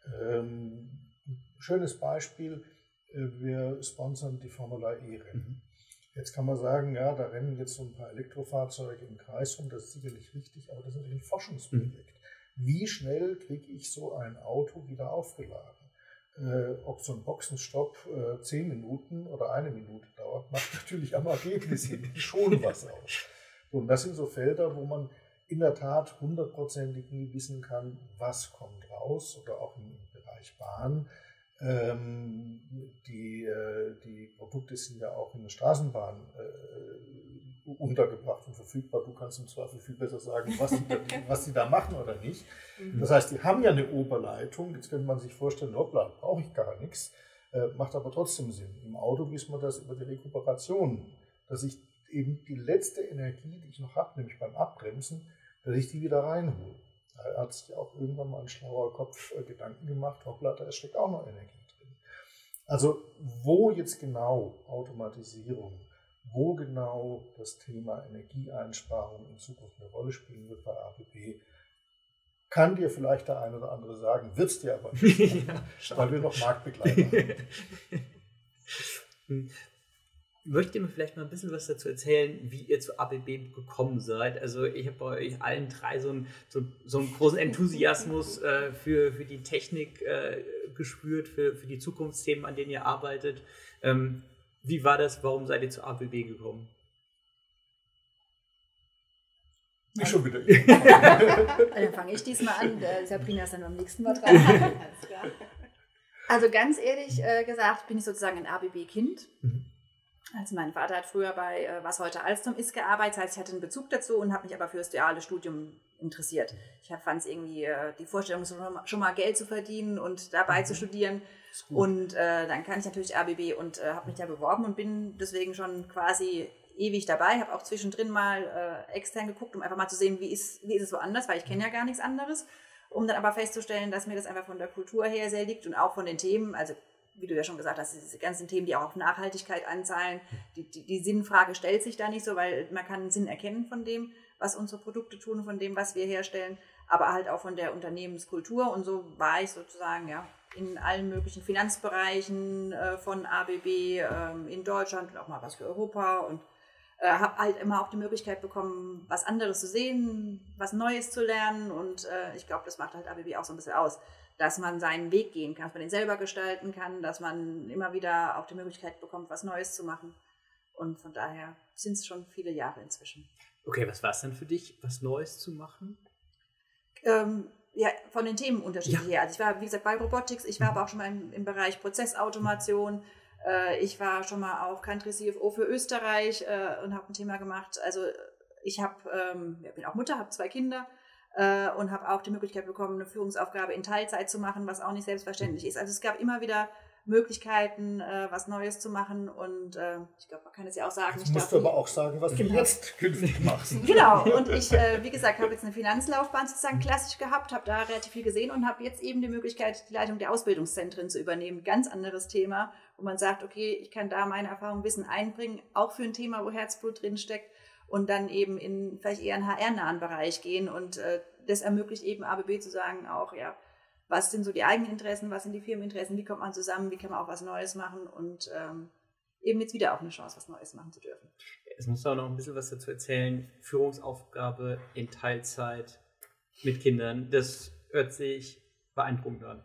Ähm, schönes Beispiel, äh, wir sponsern die Formula E-Rennen. Jetzt kann man sagen, ja, da rennen jetzt so ein paar Elektrofahrzeuge im Kreis rum, das ist sicherlich richtig, aber das ist natürlich ein Forschungsprojekt. Mhm. Wie schnell kriege ich so ein Auto wieder aufgeladen? Äh, ob so ein Boxenstopp äh, zehn Minuten oder eine Minute dauert, macht natürlich am Ergebnis schon was aus. So, und das sind so Felder, wo man in der Tat hundertprozentig nie wissen kann, was kommt raus, oder auch im Bereich Bahn. Ähm, die, äh, die Produkte sind ja auch in der Straßenbahn äh, untergebracht und verfügbar. Du kannst im Zweifel viel besser sagen, was sie da, was sie da machen oder nicht. Das heißt, die haben ja eine Oberleitung. Jetzt könnte man sich vorstellen, hoppla, brauche ich gar nichts. Äh, macht aber trotzdem Sinn. Im Auto wissen wir das über die Rekuperation, dass ich eben die letzte Energie, die ich noch habe, nämlich beim Abbremsen, dass ich die wieder reinhole. Da hat sich auch irgendwann mal ein schlauer Kopf äh, Gedanken gemacht, hoppla, da steckt auch noch Energie drin. Also wo jetzt genau Automatisierung, wo genau das Thema Energieeinsparung in Zukunft eine Rolle spielen wird bei A B B, kann dir vielleicht der eine oder andere sagen, wird es dir aber nicht, ja, weil wir noch Marktbegleiter haben. Möchtet ihr mir vielleicht mal ein bisschen was dazu erzählen, wie ihr zu A B B gekommen seid? Also ich habe bei euch allen drei so einen, so, so einen großen Enthusiasmus äh, für, für die Technik äh, gespürt, für, für die Zukunftsthemen, an denen ihr arbeitet. Ähm, wie war das? Warum seid ihr zu A B B gekommen? Nicht schon wieder. Dann fange ich diesmal an. Sabrina ist dann beim nächsten Mal dran. Alles klar. Also ganz ehrlich äh, gesagt, bin ich sozusagen ein A B B-Kind. Mhm. Also mein Vater hat früher bei, äh, was heute Alstom ist, gearbeitet. Das heißt, ich hatte einen Bezug dazu und habe mich aber für das duale Studium interessiert. Ich fand es irgendwie, äh, die Vorstellung, schon mal Geld zu verdienen und dabei mhm. zu studieren, Und äh, dann kann ich natürlich A B B und äh, habe mich da beworben und bin deswegen schon quasi ewig dabei. Habe auch zwischendrin mal äh, extern geguckt, um einfach mal zu sehen, wie ist, wie ist es woanders, weil ich kenne ja gar nichts anderes. Um dann aber festzustellen, dass mir das einfach von der Kultur her sehr liegt und auch von den Themen, also wie du ja schon gesagt hast, diese ganzen Themen, die auch auf Nachhaltigkeit anzahlen, die, die, die Sinnfrage stellt sich da nicht so, weil man kann einen Sinn erkennen von dem, was unsere Produkte tun, von dem, was wir herstellen, aber halt auch von der Unternehmenskultur. Und so war ich sozusagen ja in allen möglichen Finanzbereichen äh, von A B B äh, in Deutschland und auch mal was für Europa und äh, habe halt immer auch die Möglichkeit bekommen, was anderes zu sehen, was Neues zu lernen und äh, ich glaube, das macht halt A B B auch so ein bisschen aus, dass man seinen Weg gehen kann, dass man den selber gestalten kann, dass man immer wieder auch die Möglichkeit bekommt, was Neues zu machen. Und von daher sind es schon viele Jahre inzwischen. Okay, was war es dann für dich, was Neues zu machen? Ähm, ja, von den Themen unterschiedlich Ja. her. Also ich war, wie gesagt, bei Robotics, ich war aber auch schon mal im, im Bereich Prozessautomation, äh, ich war schon mal auf Country C F O für Österreich äh, und habe ein Thema gemacht. Also ich hab, ähm, ja, bin auch Mutter, habe zwei Kinder. Äh, und habe auch die Möglichkeit bekommen, eine Führungsaufgabe in Teilzeit zu machen, was auch nicht selbstverständlich ist. Also es gab immer wieder Möglichkeiten, äh, was Neues zu machen und äh, ich glaube, man kann es ja auch sagen. Du musst aber auch sagen, was genau. du jetzt künftig machst. Genau, und ich, äh, wie gesagt, habe jetzt eine Finanzlaufbahn sozusagen klassisch gehabt, habe da relativ viel gesehen und habe jetzt eben die Möglichkeit, die Leitung der Ausbildungszentren zu übernehmen. Ganz anderes Thema, wo man sagt, okay, ich kann da meine Erfahrung, Wissen einbringen, auch für ein Thema, wo Herzblut drin steckt. Und dann eben in vielleicht eher einen H R-nahen Bereich gehen. Und äh, das ermöglicht eben A B B zu sagen auch, ja, was sind so die eigenen Interessen, was sind die Firmeninteressen, wie kommt man zusammen, wie kann man auch was Neues machen und ähm, eben jetzt wieder auch eine Chance, was Neues machen zu dürfen. Es muss auch noch ein bisschen was dazu erzählen. Führungsaufgabe in Teilzeit mit Kindern, das hört sich beeindruckend an.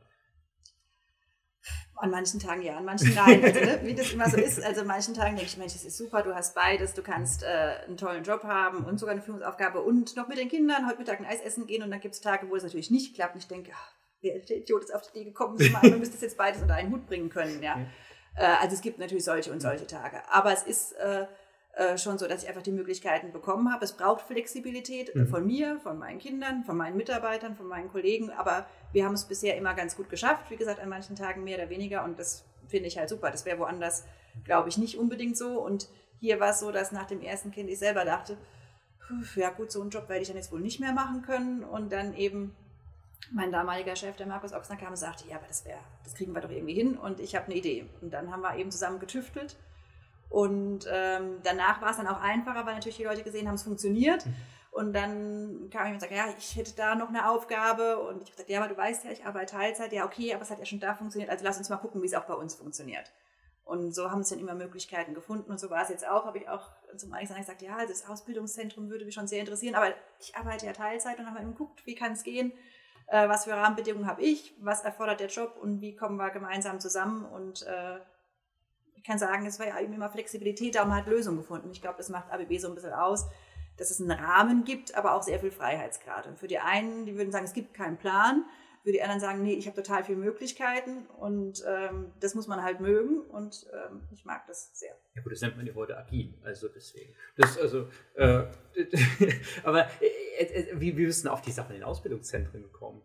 An manchen Tagen ja, an manchen nein. Also, ne, wie das immer so ist. Also an manchen Tagen denke ich, Mensch, das ist super, du hast beides, du kannst äh, einen tollen Job haben und sogar eine Führungsaufgabe und noch mit den Kindern heute Mittag ein Eis essen gehen und dann gibt es Tage, wo es natürlich nicht klappt und ich denke, ach, der Idiot ist auf die Idee gekommen, man müsste das jetzt beides unter einen Hut bringen können. Ja. Ja. Äh, also es gibt natürlich solche und solche Tage. Aber es ist äh, äh, schon so, dass ich einfach die Möglichkeiten bekommen habe. Es braucht Flexibilität mhm. von mir, von meinen Kindern, von meinen Mitarbeitern, von meinen Kollegen, aber wir haben es bisher immer ganz gut geschafft. Wie gesagt, an manchen Tagen mehr oder weniger und das finde ich halt super. Das wäre woanders, glaube ich, nicht unbedingt so. Und hier war es so, dass nach dem ersten Kind ich selber dachte, ja gut, so einen Job werde ich dann jetzt wohl nicht mehr machen können. Und dann eben mein damaliger Chef, der Markus Ochsner, kam und sagte, ja, aber das wäre, das kriegen wir doch irgendwie hin und ich habe eine Idee. Und dann haben wir eben zusammen getüftelt. Und ähm, danach war es dann auch einfacher, weil natürlich die Leute gesehen haben, es funktioniert. Und dann kam jemand und sagte, ja, ich hätte da noch eine Aufgabe. Und ich habe gesagt, ja, aber du weißt ja, ich arbeite Teilzeit. Ja, okay, aber es hat ja schon da funktioniert. Also lass uns mal gucken, wie es auch bei uns funktioniert. Und so haben es dann immer Möglichkeiten gefunden. Und so war es jetzt auch. Habe ich auch zum Anfang gesagt, ja, das Ausbildungszentrum würde mich schon sehr interessieren. Aber ich arbeite ja Teilzeit und haben eben geguckt, wie kann es gehen? Äh, was für Rahmenbedingungen habe ich? Was erfordert der Job? Und wie kommen wir gemeinsam zusammen? Und äh, ich kann sagen, es war ja eben immer Flexibilität, da man hat Lösungen gefunden. Ich glaube, das macht A B B so ein bisschen aus, dass es einen Rahmen gibt, aber auch sehr viel Freiheitsgrad. Und für die einen, die würden sagen, es gibt keinen Plan, für die anderen sagen, nee, ich habe total viele Möglichkeiten und ähm, das muss man halt mögen und ähm, ich mag das sehr. Ja gut, das nennt man ja heute agil, also deswegen. Das, also, äh, aber äh, äh, wie, wie bist du denn auf die Sachen in den Ausbildungszentren gekommen?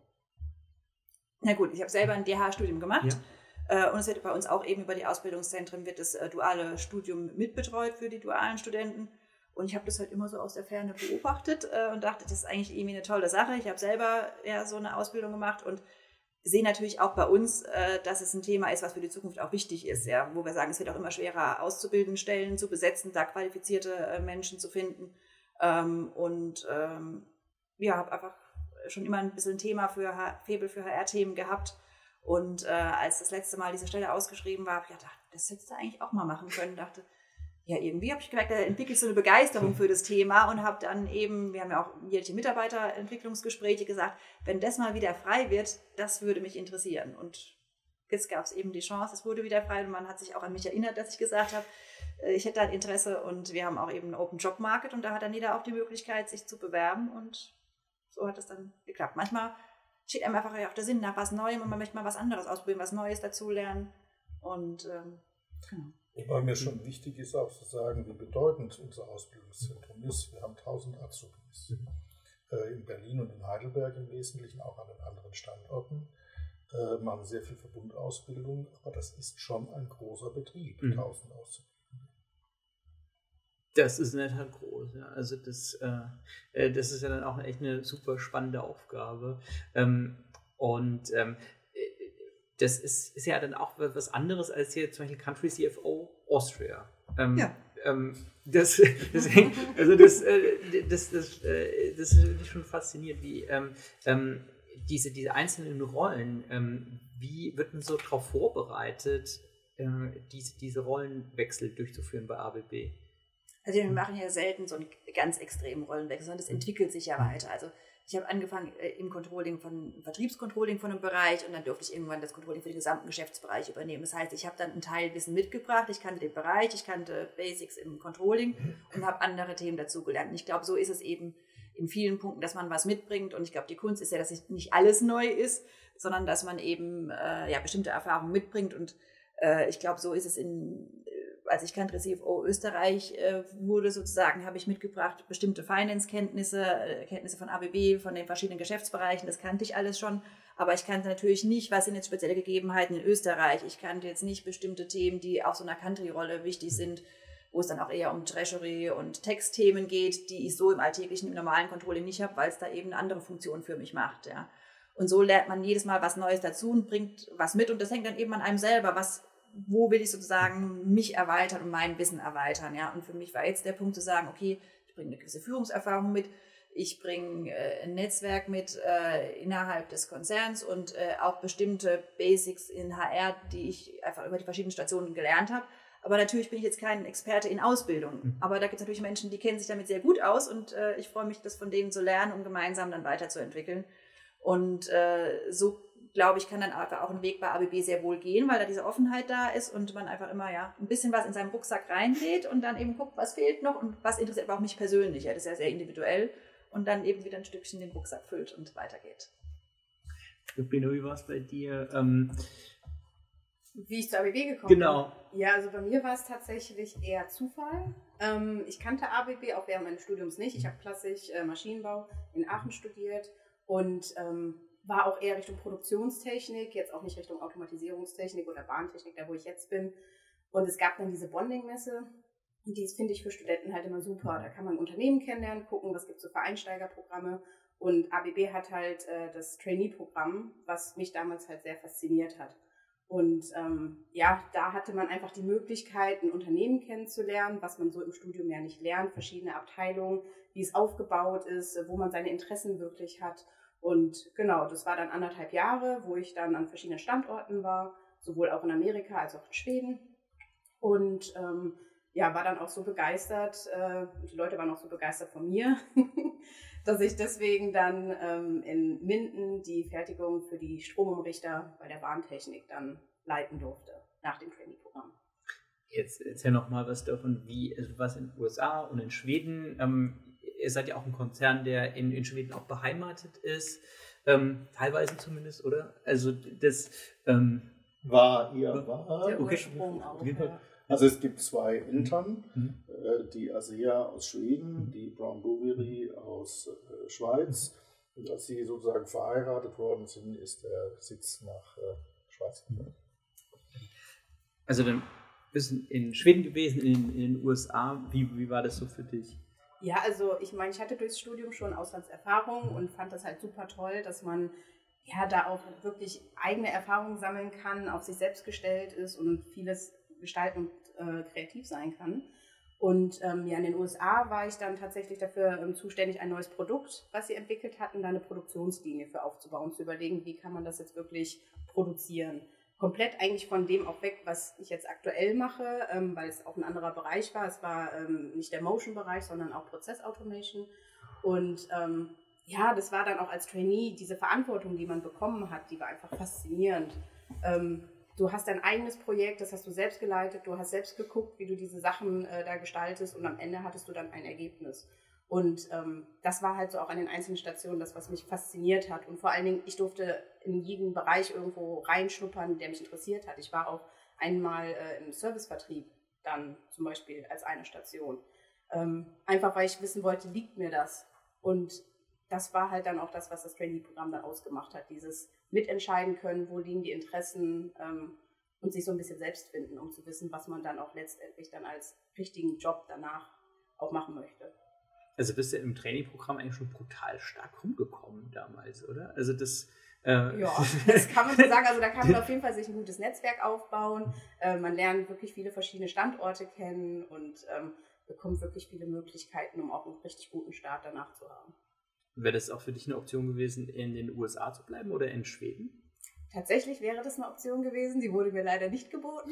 Na gut, ich habe selber ein D H-Studium gemacht. Ja. Äh, und es wird bei uns auch eben über die Ausbildungszentren wird das äh, duale Studium mitbetreut für die dualen Studenten. Und ich habe das halt immer so aus der Ferne beobachtet äh, und dachte, das ist eigentlich irgendwie eine tolle Sache. Ich habe selber ja so eine Ausbildung gemacht und sehe natürlich auch bei uns, äh, dass es ein Thema ist, was für die Zukunft auch wichtig ist. Ja? Wo wir sagen, es wird auch immer schwerer auszubilden, Stellen zu besetzen, da qualifizierte äh, Menschen zu finden. Ähm, und ähm, ja, habe einfach schon immer ein bisschen ein Thema für H- Faible für H R-Themen gehabt. Und äh, als das letzte Mal diese Stelle ausgeschrieben war, habe ich gedacht, das hättest du eigentlich auch mal machen können. Dachte, ja, irgendwie habe ich gemerkt, da entwickelt so eine Begeisterung für das Thema und habe dann eben, wir haben ja auch jährliche Mitarbeiterentwicklungsgespräche gesagt, wenn das mal wieder frei wird, das würde mich interessieren. Und jetzt gab es eben die Chance, es wurde wieder frei und man hat sich auch an mich erinnert, dass ich gesagt habe, ich hätte da ein Interesse und wir haben auch eben einen Open Job Market und da hat dann jeder auch die Möglichkeit, sich zu bewerben und so hat es dann geklappt. Manchmal steht einem einfach auf der Sinn nach was Neuem und man möchte mal was anderes ausprobieren, was Neues dazulernen und ähm, genau. Wobei mir schon wichtig ist auch zu sagen, wie bedeutend unser Ausbildungszentrum ist. Wir haben tausend Azubis äh, in Berlin und in Heidelberg im Wesentlichen, auch an den anderen Standorten. äh, machen sehr viel Verbundausbildung, aber das ist schon ein großer Betrieb, Mhm. tausend Auszubildende. Das ist in der Tat groß. Ja. Also das, äh, das ist ja dann auch echt eine super spannende Aufgabe. Ähm, und ähm, das ist, ist ja dann auch was anderes als hier zum Beispiel Country C F O Austria. Ähm, Ja. Ähm, das, deswegen, also das, äh, das, das, äh, das ist wirklich schon faszinierend, wie ähm, ähm, diese, diese einzelnen Rollen, ähm, wie wird man so darauf vorbereitet, äh, diese, diese Rollenwechsel durchzuführen bei A B B? Also wir machen ja selten so einen ganz extremen Rollenwechsel, sondern das entwickelt sich ja weiter. Also ich habe angefangen äh, im Controlling von im Vertriebscontrolling von einem Bereich und dann durfte ich irgendwann das Controlling für den gesamten Geschäftsbereich übernehmen. Das heißt, ich habe dann einen Teil Wissen mitgebracht, ich kannte den Bereich, ich kannte Basics im Controlling und habe andere Themen dazugelernt. Und ich glaube, so ist es eben in vielen Punkten, dass man was mitbringt. Und ich glaube, die Kunst ist ja, dass nicht alles neu ist, sondern dass man eben äh, ja, bestimmte Erfahrungen mitbringt. Und äh, ich glaube, so ist es in als ich Country C F O Österreich äh, wurde, sozusagen, habe ich mitgebracht bestimmte Finance-Kenntnisse, äh, Kenntnisse von A B B, von den verschiedenen Geschäftsbereichen, das kannte ich alles schon, aber ich kannte natürlich nicht, was sind jetzt spezielle Gegebenheiten in Österreich. Ich kannte jetzt nicht bestimmte Themen, die auf so einer Country-Rolle wichtig sind, wo es dann auch eher um Treasury- und Textthemen geht, die ich so im alltäglichen, im normalen Controlling nicht habe, weil es da eben eine andere Funktion für mich macht. Ja. Und so lernt man jedes Mal was Neues dazu und bringt was mit und das hängt dann eben an einem selber, was wo will ich sozusagen mich erweitern und mein Wissen erweitern. Ja? Und für mich war jetzt der Punkt zu sagen, okay, ich bringe eine gewisse Führungserfahrung mit, ich bringe äh, ein Netzwerk mit äh, innerhalb des Konzerns und äh, auch bestimmte Basics in H R, die ich einfach über die verschiedenen Stationen gelernt habe. Aber natürlich bin ich jetzt kein Experte in Ausbildung. Mhm. Aber da gibt es natürlich Menschen, die kennen sich damit sehr gut aus und äh, ich freue mich, das von denen zu lernen und gemeinsam dann weiterzuentwickeln. Und äh, so glaube ich, kann dann einfach auch ein Weg bei A B B sehr wohl gehen, weil da diese Offenheit da ist und man einfach immer ja ein bisschen was in seinem Rucksack reinlädt und dann eben guckt, was fehlt noch und was interessiert aber auch mich persönlich. Ja, das ist ja sehr individuell und dann eben wieder ein Stückchen den Rucksack füllt und weitergeht. Beno, wie war es bei dir? Ähm, Wie ich zu A B B gekommen genau. bin? Ja, also bei mir war es tatsächlich eher Zufall. Ähm, ich kannte A B B auch während meines Studiums nicht. Ich habe klassisch äh, Maschinenbau in Aachen studiert und ähm, war auch eher Richtung Produktionstechnik, jetzt auch nicht Richtung Automatisierungstechnik oder Bahntechnik, da wo ich jetzt bin. Und es gab dann diese Bonding-Messe, die finde ich für Studenten halt immer super. Da kann man Unternehmen kennenlernen, gucken, was gibt es so für Einsteigerprogramme. Und A B B hat halt äh, das Trainee-Programm, was mich damals halt sehr fasziniert hat. Und ähm, ja, da hatte man einfach die Möglichkeit, ein Unternehmen kennenzulernen, was man so im Studium ja nicht lernt, verschiedene Abteilungen, wie es aufgebaut ist, wo man seine Interessen wirklich hat. Und genau, das war dann anderthalb Jahre, wo ich dann an verschiedenen Standorten war, sowohl auch in Amerika als auch in Schweden. Und ähm, ja, war dann auch so begeistert, äh, die Leute waren auch so begeistert von mir, dass ich deswegen dann ähm, in Minden die Fertigung für die Stromumrichter bei der Bahntechnik dann leiten durfte, nach dem Trainee-Programm. Jetzt erzähl noch mal was davon, wie also was in den U S A und in Schweden. Ähm, ihr seid ja auch ein Konzern, der in, in Schweden auch beheimatet ist, ähm, teilweise zumindest, oder? Also das ähm, war ihr war. Der okay. Ursprung auch. Ja. Also es gibt zwei Eltern, mhm. äh, die ASEA aus Schweden, die Brown Boveri aus äh, Schweiz. Und als sie sozusagen verheiratet worden sind, ist der Sitz nach äh, Schweiz gegangen. Also dann bist du in Schweden gewesen, in, in den U S A. Wie, wie war das so für dich? Ja, also ich meine, ich hatte durchs Studium schon Auslandserfahrung und fand das halt super toll, dass man ja da auch wirklich eigene Erfahrungen sammeln kann, auf sich selbst gestellt ist und vieles gestalten und äh, kreativ sein kann. Und ähm, ja, in den U S A war ich dann tatsächlich dafür ähm, zuständig, ein neues Produkt, was sie entwickelt hatten, da eine Produktionslinie für aufzubauen, zu überlegen, wie kann man das jetzt wirklich produzieren. Komplett eigentlich von dem auch weg, was ich jetzt aktuell mache, ähm, weil es auch ein anderer Bereich war. Es war ähm, nicht der Motion-Bereich, sondern auch Prozess-Automation. Und ähm, ja, das war dann auch als Trainee, diese Verantwortung, die man bekommen hat, die war einfach faszinierend. Ähm, du hast dein eigenes Projekt, das hast du selbst geleitet, du hast selbst geguckt, wie du diese Sachen äh, da gestaltest und am Ende hattest du dann ein Ergebnis. Und ähm, das war halt so auch an den einzelnen Stationen das, was mich fasziniert hat. Und vor allen Dingen, ich durfte in jeden Bereich irgendwo reinschnuppern, der mich interessiert hat. Ich war auch einmal äh, im Servicevertrieb dann zum Beispiel als eine Station. Ähm, einfach, weil ich wissen wollte, liegt mir das? Und das war halt dann auch das, was das Trainee-Programm dann ausgemacht hat. Dieses mitentscheiden können, wo liegen die Interessen ähm, und sich so ein bisschen selbst finden, um zu wissen, was man dann auch letztendlich dann als richtigen Job danach auch machen möchte. Also bist du im Trainingprogramm eigentlich schon brutal stark rumgekommen damals, oder? Also das... Äh ja, das kann man so sagen. Also da kann man auf jeden Fall sich ein gutes Netzwerk aufbauen. Äh, man lernt wirklich viele verschiedene Standorte kennen und ähm, bekommt wirklich viele Möglichkeiten, um auch einen richtig guten Start danach zu haben. Wäre das auch für dich eine Option gewesen, in den U S A zu bleiben oder in Schweden? Tatsächlich wäre das eine Option gewesen, die wurde mir leider nicht geboten.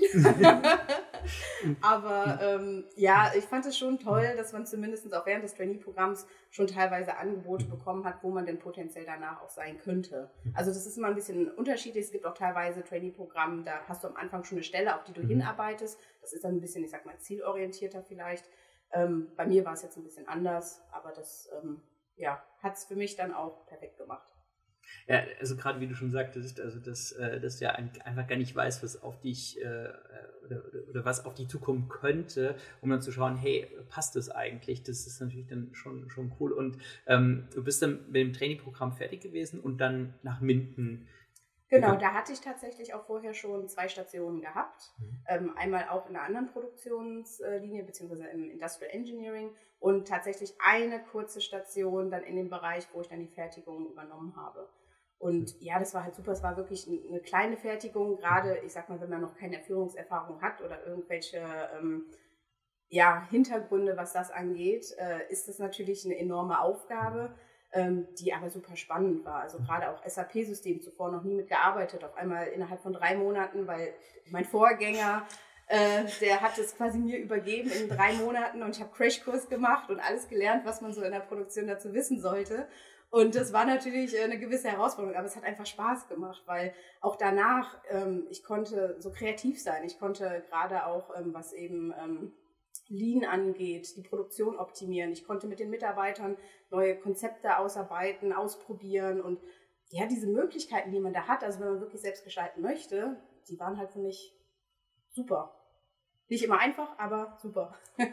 Aber ähm, ja, ich fand es schon toll, dass man zumindest auch während des Trainee-Programms schon teilweise Angebote bekommen hat, wo man denn potenziell danach auch sein könnte. Also das ist immer ein bisschen unterschiedlich. Es gibt auch teilweise Trainee-Programme, da hast du am Anfang schon eine Stelle, auf die du mhm. hinarbeitest. Das ist dann ein bisschen, ich sag mal, zielorientierter vielleicht. Ähm, bei mir war es jetzt ein bisschen anders, aber das ähm, ja, hat es für mich dann auch perfekt gemacht. Ja, also gerade wie du schon sagtest, also dass, äh, dass du ja einfach gar nicht weißt, was auf dich äh, oder, oder was auf dich zukommen könnte, um dann zu schauen, hey, passt das eigentlich? Das ist natürlich dann schon, schon cool. Und ähm, du bist dann mit dem Trainingprogramm fertig gewesen und dann nach Minden. Genau, gekommen. Da hatte ich tatsächlich auch vorher schon zwei Stationen gehabt. Mhm. Ähm, einmal auch in einer anderen Produktionslinie, beziehungsweise im Industrial Engineering und tatsächlich eine kurze Station dann in dem Bereich, wo ich dann die Fertigung übernommen habe. Und ja, das war halt super, es war wirklich eine kleine Fertigung, gerade, ich sag mal, wenn man noch keine Führungserfahrung hat oder irgendwelche ähm, ja, Hintergründe, was das angeht, äh, ist das natürlich eine enorme Aufgabe, ähm, die aber super spannend war. Also gerade auch S A P-System, zuvor noch nie mitgearbeitet, auf einmal innerhalb von drei Monaten, weil mein Vorgänger, äh, der hat es quasi mir übergeben in drei Monaten und ich habe Crashkurs gemacht und alles gelernt, was man so in der Produktion dazu wissen sollte. Und das war natürlich eine gewisse Herausforderung, aber es hat einfach Spaß gemacht, weil auch danach, ähm, ich konnte so kreativ sein. Ich konnte gerade auch, ähm, was eben ähm, Lean angeht, die Produktion optimieren. Ich konnte mit den Mitarbeitern neue Konzepte ausarbeiten, ausprobieren und ja, diese Möglichkeiten, die man da hat, also wenn man wirklich selbst gestalten möchte, die waren halt für mich super. Nicht immer einfach, aber super.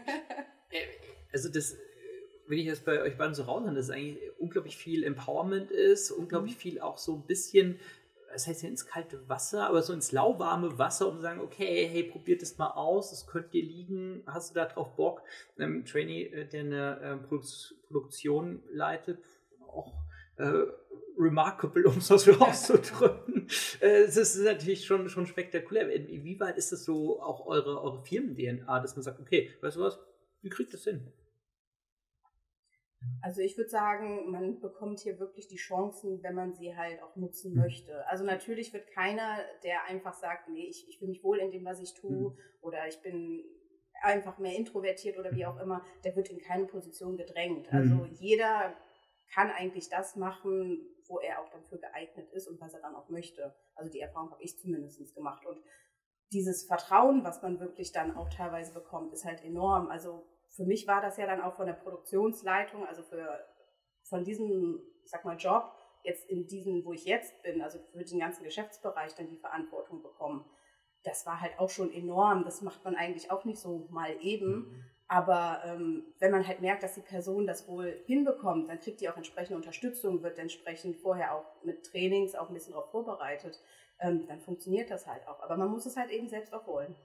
Also das... wenn ich jetzt bei euch beiden so raushöre, dass es eigentlich unglaublich viel Empowerment ist, unglaublich viel auch so ein bisschen, das heißt ja ins kalte Wasser, aber so ins lauwarme Wasser, um zu sagen, okay, hey, probiert das mal aus, das könnte dir liegen, hast du da drauf Bock? Ein Trainee, der eine äh, Produ- Produktion leitet, auch äh, remarkable, um es so auszudrücken. äh, das ist natürlich schon, schon spektakulär. Inwieweit ist das so auch eure, eure Firmen-D N A, dass man sagt, okay, weißt du was, wie kriegt das hin? Also ich würde sagen, man bekommt hier wirklich die Chancen, wenn man sie halt auch nutzen möchte. Also natürlich wird keiner, der einfach sagt, nee, ich, ich fühle mich wohl in dem, was ich tue, mhm. oder ich bin einfach mehr introvertiert oder wie auch immer, der wird in keine Position gedrängt. Mhm. Also jeder kann eigentlich das machen, wo er auch dafür geeignet ist und was er dann auch möchte. Also die Erfahrung habe ich zumindest gemacht. Und dieses Vertrauen, was man wirklich dann auch teilweise bekommt, ist halt enorm. Also für mich war das ja dann auch von der Produktionsleitung, also für, von diesem, ich sag mal, Job, jetzt in diesem, wo ich jetzt bin, also für den ganzen Geschäftsbereich dann die Verantwortung bekommen. Das war halt auch schon enorm. Das macht man eigentlich auch nicht so mal eben. Aber ähm, wenn man halt merkt, dass die Person das wohl hinbekommt, dann kriegt die auch entsprechende Unterstützung, wird entsprechend vorher auch mit Trainings auch ein bisschen darauf vorbereitet. Ähm, dann funktioniert das halt auch. Aber man muss es halt eben selbst auch wollen.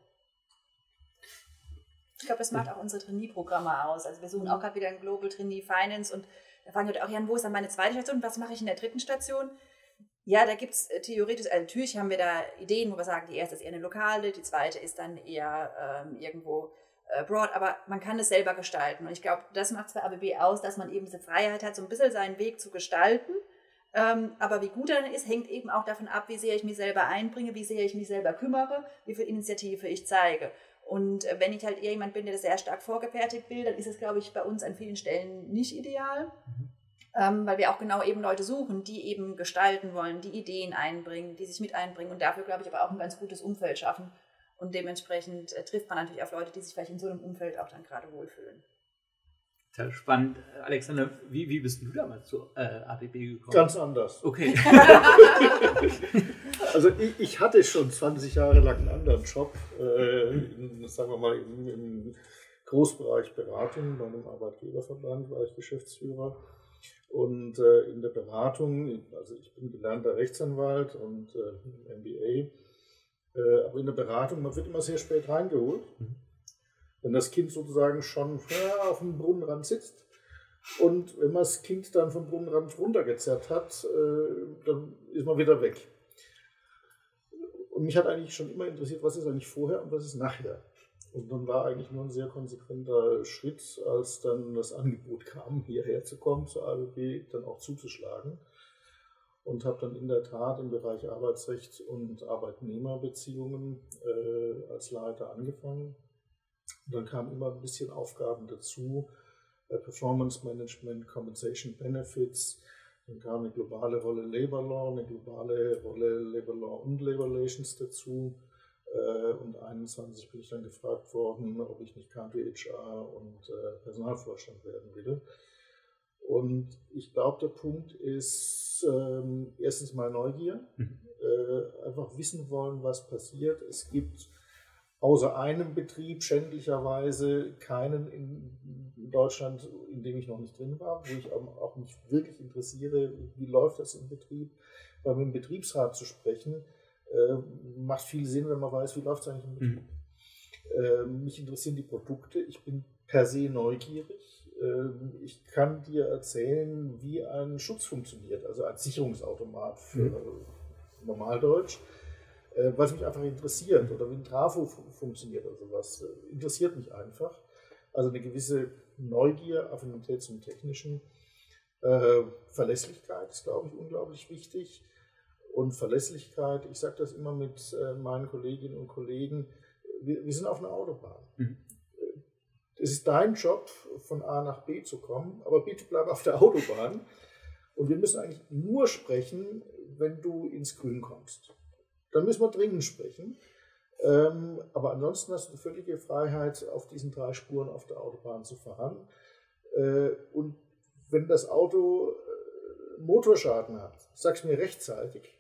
Ich glaube, das macht auch unsere Trainee-Programme aus. Also wir suchen auch gerade wieder ein Global Trainee Finance und da fragen wir auch, Jan, wo ist dann meine zweite Station? Was mache ich in der dritten Station? Ja, da gibt es theoretisch, also natürlich haben wir da Ideen, wo wir sagen, die erste ist eher eine lokale, die zweite ist dann eher ähm, irgendwo äh, broad, aber man kann es selber gestalten. Und ich glaube, das macht zwar A B B aus, dass man eben diese Freiheit hat, so ein bisschen seinen Weg zu gestalten. Ähm, aber wie gut er dann ist, hängt eben auch davon ab, wie sehr ich mich selber einbringe, wie sehr ich mich selber kümmere, wie viel Initiative ich zeige. Und wenn ich halt eher jemand bin, der das sehr stark vorgefertigt will, dann ist es, glaube ich, bei uns an vielen Stellen nicht ideal, mhm. ähm, weil wir auch genau eben Leute suchen, die eben gestalten wollen, die Ideen einbringen, die sich mit einbringen und dafür, glaube ich, aber auch ein ganz gutes Umfeld schaffen. Und dementsprechend äh, trifft man natürlich auf Leute, die sich vielleicht in so einem Umfeld auch dann gerade wohlfühlen. Total spannend. Alexander, wie, wie bist du damals zu äh, A B B gekommen? Ganz anders. Okay. Also ich, ich hatte schon zwanzig Jahre lang einen anderen Job, äh, in, sagen wir mal im, im Großbereich Beratung, bei einem Arbeitgeberverband war ich Geschäftsführer. Und äh, in der Beratung, also ich bin gelernter Rechtsanwalt und äh, M B A, äh, aber in der Beratung, man wird immer sehr spät reingeholt, mhm. wenn das Kind sozusagen schon ja, auf dem Brunnenrand sitzt. Und wenn man das Kind dann vom Brunnenrand runtergezerrt hat, äh, dann ist man wieder weg. Und mich hat eigentlich schon immer interessiert, was ist eigentlich vorher und was ist nachher. Und dann war eigentlich nur ein sehr konsequenter Schritt, als dann das Angebot kam, hierher zu kommen, zur A B B, dann auch zuzuschlagen. Und habe dann in der Tat im Bereich Arbeitsrecht und Arbeitnehmerbeziehungen äh, als Leiter angefangen. Und dann kamen immer ein bisschen Aufgaben dazu, äh, Performance Management, Compensation Benefits. Dann kam eine globale Rolle Labor Law, eine globale Rolle Labor Law und Labor Relations dazu. Und einundzwanzig bin ich dann gefragt worden, ob ich nicht Country H R und äh, Personalvorstand werden will. Und ich glaube, der Punkt ist ähm, erstens mal Neugier, mhm. äh, einfach wissen wollen, was passiert. Es gibt außer einem Betrieb schändlicherweise keinen in Deutschland, in dem ich noch nicht drin war, wo ich auch mich wirklich interessiere, wie läuft das im Betrieb, weil mit dem Betriebsrat zu sprechen, Äh, macht viel Sinn, wenn man weiß, wie läuft es eigentlich im Betrieb. Mhm. Äh, mich interessieren die Produkte, ich bin per se neugierig. Äh, ich kann dir erzählen, wie ein Schutz funktioniert, also ein Sicherungsautomat für mhm. Normaldeutsch, äh, was mich einfach interessiert, oder wie ein Trafo funktioniert oder sowas. Äh, interessiert mich einfach. Also eine gewisse Neugier, Affinität zum Technischen. Äh, Verlässlichkeit ist, glaube ich, unglaublich wichtig. Und Verlässlichkeit, ich sage das immer mit äh, meinen Kolleginnen und Kollegen, wir, wir sind auf einer Autobahn. Mhm. Es ist dein Job, von A nach B zu kommen, aber bitte bleib auf der Autobahn. Und wir müssen eigentlich nur sprechen, wenn du ins Grün kommst. Dann müssen wir dringend sprechen. Ähm, aber ansonsten hast du eine völlige Freiheit, auf diesen drei Spuren auf der Autobahn zu fahren. Äh, und wenn das Auto äh, Motorschaden hat, sag's mir rechtzeitig.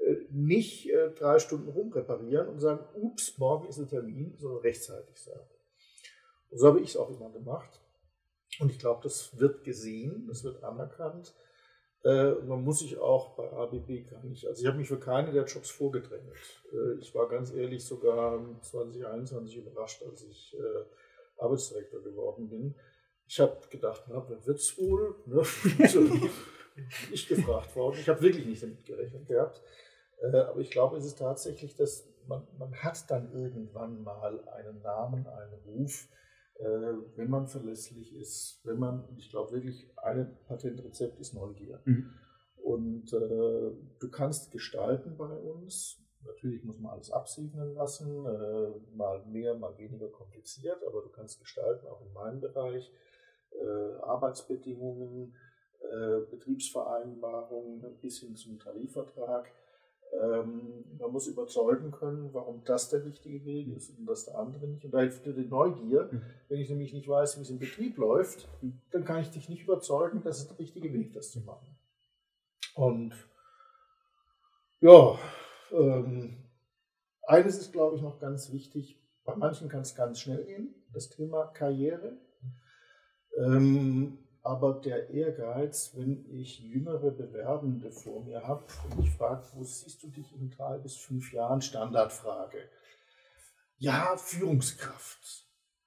Nicht äh, drei Stunden rumreparieren und sagen, ups, morgen ist ein Termin, sondern rechtzeitig sagen. Und so habe ich es auch immer gemacht. Und ich glaube, das wird gesehen, das wird anerkannt. Äh, und man muss sich auch bei A B B gar nicht, also ich habe mich für keine der Jobs vorgedrängelt. Äh, ich war ganz ehrlich sogar zwanzig einundzwanzig überrascht, als ich äh, Arbeitsdirektor geworden bin. Ich habe gedacht, na, wer wird's wohl? Ne? So nicht gefragt worden. Ich habe wirklich nicht damit gerechnet gehabt. Aber ich glaube, es ist tatsächlich, dass man, man hat dann irgendwann mal einen Namen, einen Ruf, äh, wenn man verlässlich ist, wenn man, ich glaube wirklich, ein Patentrezept ist Neugier. Mhm. Und äh, du kannst gestalten bei uns, natürlich muss man alles absegnen lassen, äh, mal mehr, mal weniger kompliziert, aber du kannst gestalten, auch in meinem Bereich, äh, Arbeitsbedingungen, äh, Betriebsvereinbarungen bis hin zum Tarifvertrag. Ähm, man muss überzeugen können, warum das der richtige Weg ist und das der andere nicht. Und da hilft dir die Neugier. Mhm. Wenn ich nämlich nicht weiß, wie es im Betrieb läuft, mhm. dann kann ich dich nicht überzeugen, das ist der richtige Weg, das zu machen. Und ja, ähm, eines ist, glaube ich, noch ganz wichtig. Bei manchen kann es ganz schnell gehen, das Thema Karriere. Ähm, Aber der Ehrgeiz, wenn ich jüngere Bewerbende vor mir habe und ich frage, wo siehst du dich in drei bis fünf Jahren? Standardfrage. Ja, Führungskraft.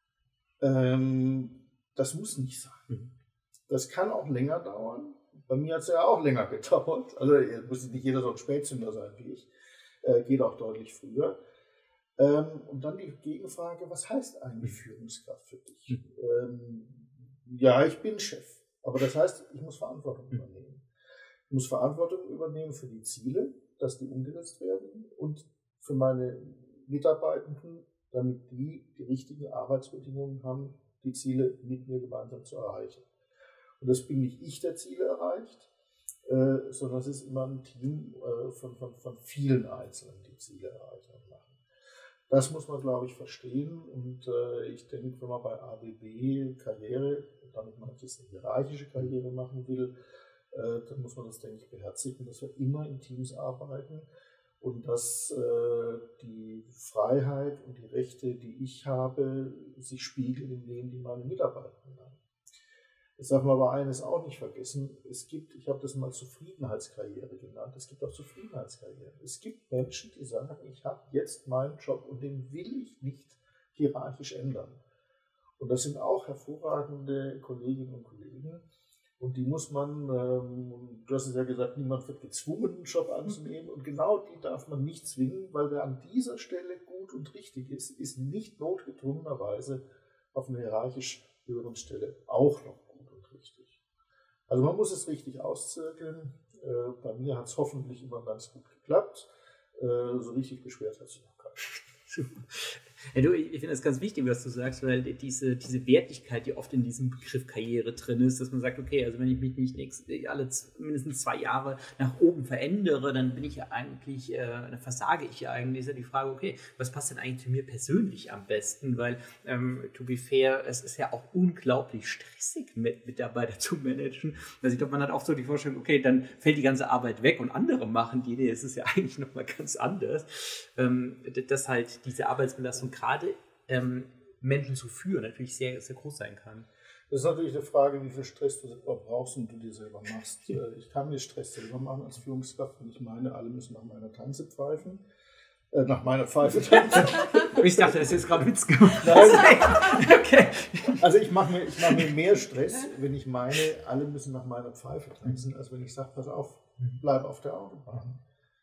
Ähm, das muss nicht sein. Das kann auch länger dauern. Bei mir hat es ja auch länger gedauert. Also muss nicht jeder so ein Spätzünder sein wie ich. Äh, geht auch deutlich früher. Ähm, und dann die Gegenfrage, was heißt eigentlich Führungskraft für dich? Ähm, Ja, ich bin Chef, aber das heißt, ich muss Verantwortung übernehmen. Ich muss Verantwortung übernehmen für die Ziele, dass die umgesetzt werden und für meine Mitarbeitenden, damit die die richtigen Arbeitsbedingungen haben, die Ziele mit mir gemeinsam zu erreichen. Und das bin nicht ich, der Ziele erreicht, äh, sondern es ist immer ein Team äh, von, von, von vielen Einzelnen, die Ziele erreichen und machen. Das muss man, glaube ich, verstehen. Und äh, ich denke, wenn man bei A B B Karriere, damit man jetzt eine hierarchische Karriere machen will, äh, dann muss man das, denke ich, beherzigen, dass wir immer in Teams arbeiten und dass äh, die Freiheit und die Rechte, die ich habe, sich spiegeln in denen, die meine Mitarbeiter haben. Jetzt darf man aber eines auch nicht vergessen, es gibt, ich habe das mal Zufriedenheitskarriere genannt, es gibt auch Zufriedenheitskarriere. Es gibt Menschen, die sagen, ich habe jetzt meinen Job und den will ich nicht hierarchisch ändern. Und das sind auch hervorragende Kolleginnen und Kollegen. Und die muss man, ähm, du hast es ja gesagt, niemand wird gezwungen, einen Job anzunehmen. Und genau die darf man nicht zwingen, weil wer an dieser Stelle gut und richtig ist, ist nicht notgedrungenerweise auf einer hierarchisch höheren Stelle auch noch gut und richtig. Also man muss es richtig auszirkeln. Äh, bei mir hat es hoffentlich immer ganz gut geklappt. Äh, so richtig beschwert hat sich noch keiner. Ja, du, ich finde das ganz wichtig, was du sagst, weil diese, diese Wertigkeit, die oft in diesem Begriff Karriere drin ist, dass man sagt, okay, also wenn ich mich nicht nächst, alle mindestens zwei Jahre nach oben verändere, dann bin ich ja eigentlich, äh, dann versage ich ja eigentlich, ist ja die Frage, okay, was passt denn eigentlich zu mir persönlich am besten, weil, ähm, to be fair, es ist ja auch unglaublich stressig, mit Mitarbeiter zu managen. Also ich glaube, man hat auch so die Vorstellung, okay, dann fällt die ganze Arbeit weg und andere machen die, nee, es ist ja eigentlich nochmal ganz anders, ähm, dass halt diese Arbeitsbelastung gerade ähm, Menschen zu führen natürlich sehr, sehr groß sein kann. Das ist natürlich eine Frage, wie viel Stress du selber brauchst und du dir selber machst. Ich kann mir Stress selber machen als Führungskraft und ich meine, alle müssen nach meiner Tanze pfeifen. Äh, nach meiner Pfeife tanzen. Ich dachte, das ist jetzt gerade Witz gemacht. Nein. Okay. Also ich mache mir, ich mach mir mehr Stress, wenn ich meine, alle müssen nach meiner Pfeife tanzen, als wenn ich sage, pass auf, bleib auf der Autobahn.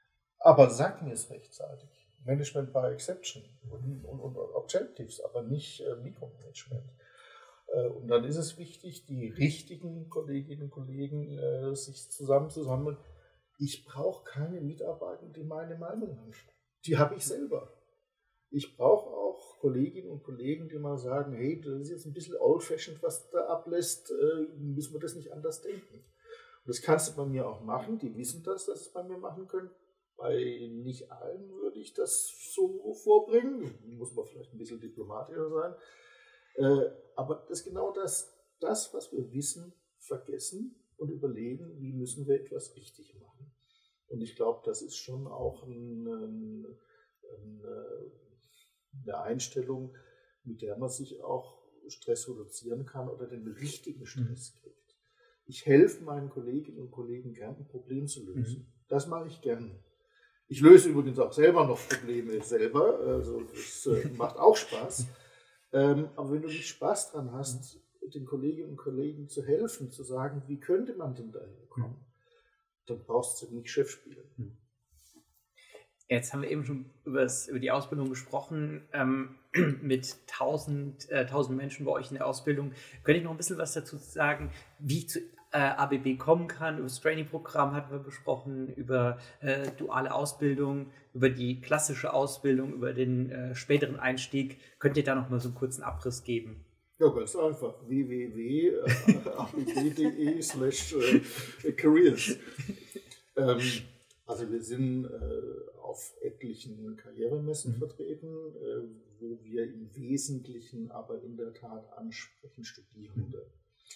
Aber sag mir es rechtzeitig. Management by Exception und, und, und Objectives, aber nicht äh, Mikromanagement. Äh, und dann ist es wichtig, die richtigen Kolleginnen und Kollegen äh, sich zusammenzusammeln. Ich brauche keine Mitarbeiter, die meine Meinung haben. Die habe ich selber. Ich brauche auch Kolleginnen und Kollegen, die mal sagen, hey, das ist jetzt ein bisschen old-fashioned, was du da ablässt, äh, müssen wir das nicht anders denken. Und das kannst du bei mir auch machen, die wissen das, dass sie es bei mir machen können. Bei nicht allen würde ich das so vorbringen, muss man vielleicht ein bisschen diplomatischer sein. Äh, aber das ist genau das, das, was wir wissen, vergessen und überlegen, wie müssen wir etwas richtig machen. Und ich glaube, das ist schon auch ein, ein, eine Einstellung, mit der man sich auch Stress reduzieren kann oder den richtigen Stress kriegt. Ich helfe meinen Kolleginnen und Kollegen gern, ein Problem zu lösen. Mhm. Das mache ich gern. Ich löse übrigens auch selber noch Probleme selber, also das äh, macht auch Spaß. Ähm, aber wenn du nicht Spaß dran hast, den Kolleginnen und Kollegen zu helfen, zu sagen, wie könnte man denn dahin kommen, dann brauchst du nicht Chef spielen. Jetzt haben wir eben schon über, das, über die Ausbildung gesprochen, ähm, mit tausend, äh, tausend Menschen bei euch in der Ausbildung. Könnte ich noch ein bisschen was dazu sagen, wie ich zu äh, A B B kommen kann? Über das Training-Programm hatten wir besprochen, über äh, duale Ausbildung, über die klassische Ausbildung, über den äh, späteren Einstieg. Könnt ihr da noch mal so einen kurzen Abriss geben? Ja, ganz einfach. w w w punkt a b b punkt d e slash careers. ähm, also wir sind äh, auf etlichen Karrieremessen mhm. vertreten, äh, wo wir im Wesentlichen aber in der Tat ansprechen Studierende. Mhm.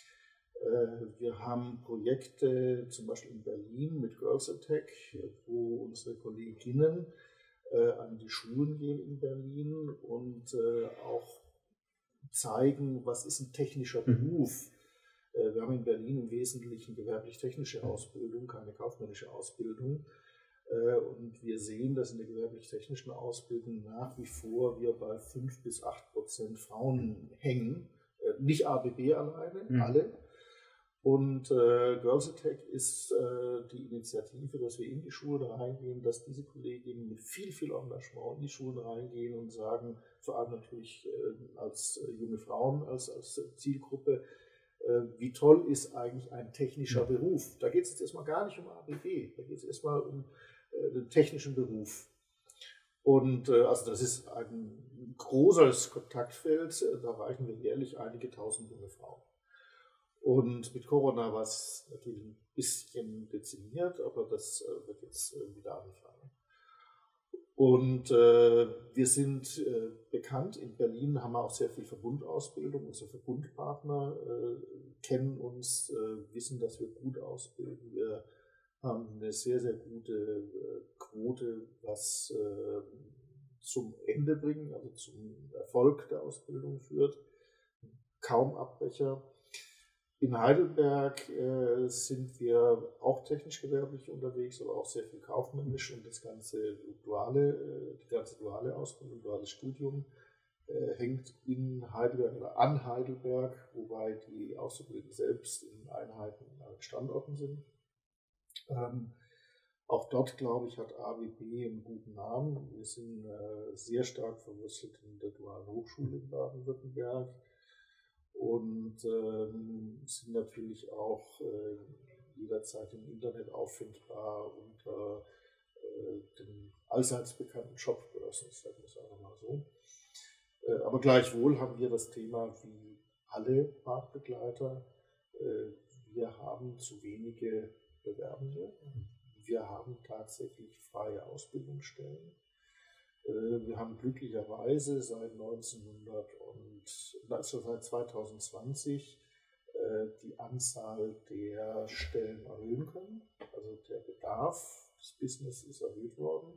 Äh, wir haben Projekte, zum Beispiel in Berlin mit Girls Attack, wo unsere Kolleginnen äh, an die Schulen gehen in Berlin und äh, auch zeigen, was ist ein technischer Beruf. Mhm. Wir haben in Berlin im Wesentlichen gewerblich-technische Ausbildung, keine kaufmännische Ausbildung. Und wir sehen, dass in der gewerblich-technischen Ausbildung nach wie vor wir bei fünf bis acht Prozent Frauen hängen. Nicht A B B alleine, mhm. alle. Und äh, Girls Attack ist äh, die Initiative, dass wir in die Schulen reingehen, dass diese Kolleginnen mit viel, viel Engagement in die Schulen reingehen und sagen, vor allem natürlich äh, als äh, junge Frauen, als, als Zielgruppe, äh, wie toll ist eigentlich ein technischer mhm. Beruf. Da geht es jetzt erstmal gar nicht um A B B, da geht es erstmal um äh, den technischen Beruf. Und äh, also das ist ein großes Kontaktfeld, da erreichen wir jährlich einige tausend junge Frauen. Und mit Corona war es natürlich ein bisschen dezimiert, aber das äh, wird jetzt äh, wieder anfangen. Und äh, wir sind äh, bekannt, in Berlin haben wir auch sehr viel Verbundausbildung. Unsere Verbundpartner äh, kennen uns, äh, wissen, dass wir gut ausbilden. Wir haben eine sehr, sehr gute äh, Quote, was äh, zum Ende bringen, also zum Erfolg der Ausbildung führt. Kaum Abbrecher. In Heidelberg äh, sind wir auch technisch-gewerblich unterwegs, aber auch sehr viel kaufmännisch und das ganze duale, äh, die ganze duale Ausbildung, duales Studium äh, hängt in Heidelberg oder an Heidelberg, wobei die Auszubildenden selbst in Einheiten an Standorten sind. Ähm, auch dort, glaube ich, hat A W B einen guten Namen. Wir sind äh, sehr stark verwurzelt in der Dualen Hochschule in Baden-Württemberg. Und ähm, sind natürlich auch äh, jederzeit im Internet auffindbar unter äh, den allseits bekannten Jobbörsen, sagen wir es einfach mal so. Äh, aber gleichwohl haben wir das Thema wie alle Marktbegleiter. Äh, wir haben zu wenige Bewerbende. Wir haben tatsächlich freie Ausbildungsstellen. Wir haben glücklicherweise seit neunzehnhundert und also seit zweitausendzwanzig die Anzahl der Stellen erhöhen können. Also der Bedarf des Business ist erhöht worden.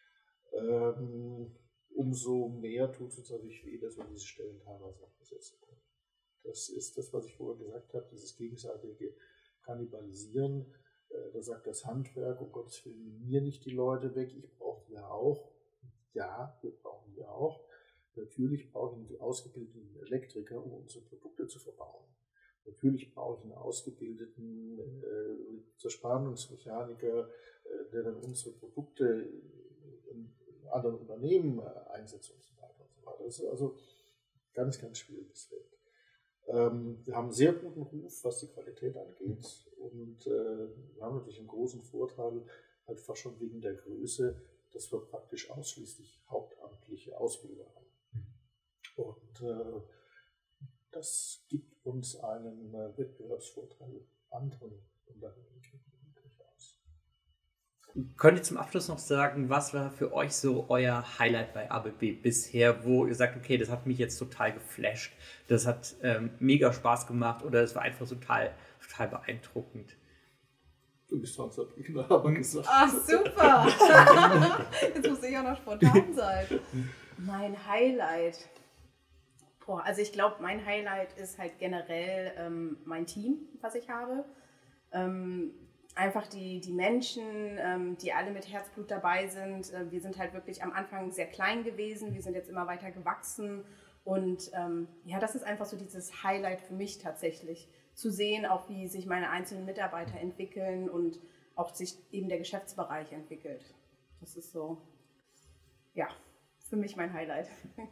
Umso mehr tut es uns natürlich weh, dass wir diese Stellen teilweise auch besetzen können. Das ist das, was ich vorher gesagt habe, dieses gegenseitige Kannibalisieren. Da sagt das Handwerk, um Gottes Willen, mir nicht die Leute weg, ich brauche die ja auch. Ja, wir brauchen die auch. Natürlich brauche ich einen ausgebildeten Elektriker, um unsere Produkte zu verbauen. Natürlich brauche ich einen ausgebildeten äh, Zerspannungsmechaniker, äh, der dann unsere Produkte in anderen Unternehmen äh, einsetzt und so weiter und so weiter. Das ist also ein ganz, ganz schwieriges Feld. Ähm, wir haben einen sehr guten Ruf, was die Qualität angeht. Und äh, wir haben natürlich einen großen Vorteil, halt fast schon wegen der Größe, dass wir praktisch ausschließlich hauptamtliche Ausbilder haben. Und äh, das gibt uns einen äh, Wettbewerbsvorteil anderen Unternehmen durchaus. Könnt ihr zum Abschluss noch sagen, was war für euch so euer Highlight bei A B B bisher, wo ihr sagt, okay, das hat mich jetzt total geflasht, das hat ähm, mega Spaß gemacht oder es war einfach total, total beeindruckend? Du bist dran, Sabrina, aber gesagt. Ach, super! Jetzt muss ich auch noch spontan sein. Mein Highlight. Boah, also ich glaube, mein Highlight ist halt generell ähm, mein Team, was ich habe. Ähm, einfach die, die Menschen, ähm, die alle mit Herzblut dabei sind. Äh, wir sind halt wirklich am Anfang sehr klein gewesen, wir sind jetzt immer weiter gewachsen. Und ähm, ja, das ist einfach so dieses Highlight für mich tatsächlich. Zu sehen, auch wie sich meine einzelnen Mitarbeiter entwickeln und auch sich eben der Geschäftsbereich entwickelt. Das ist so, ja, für mich mein Highlight.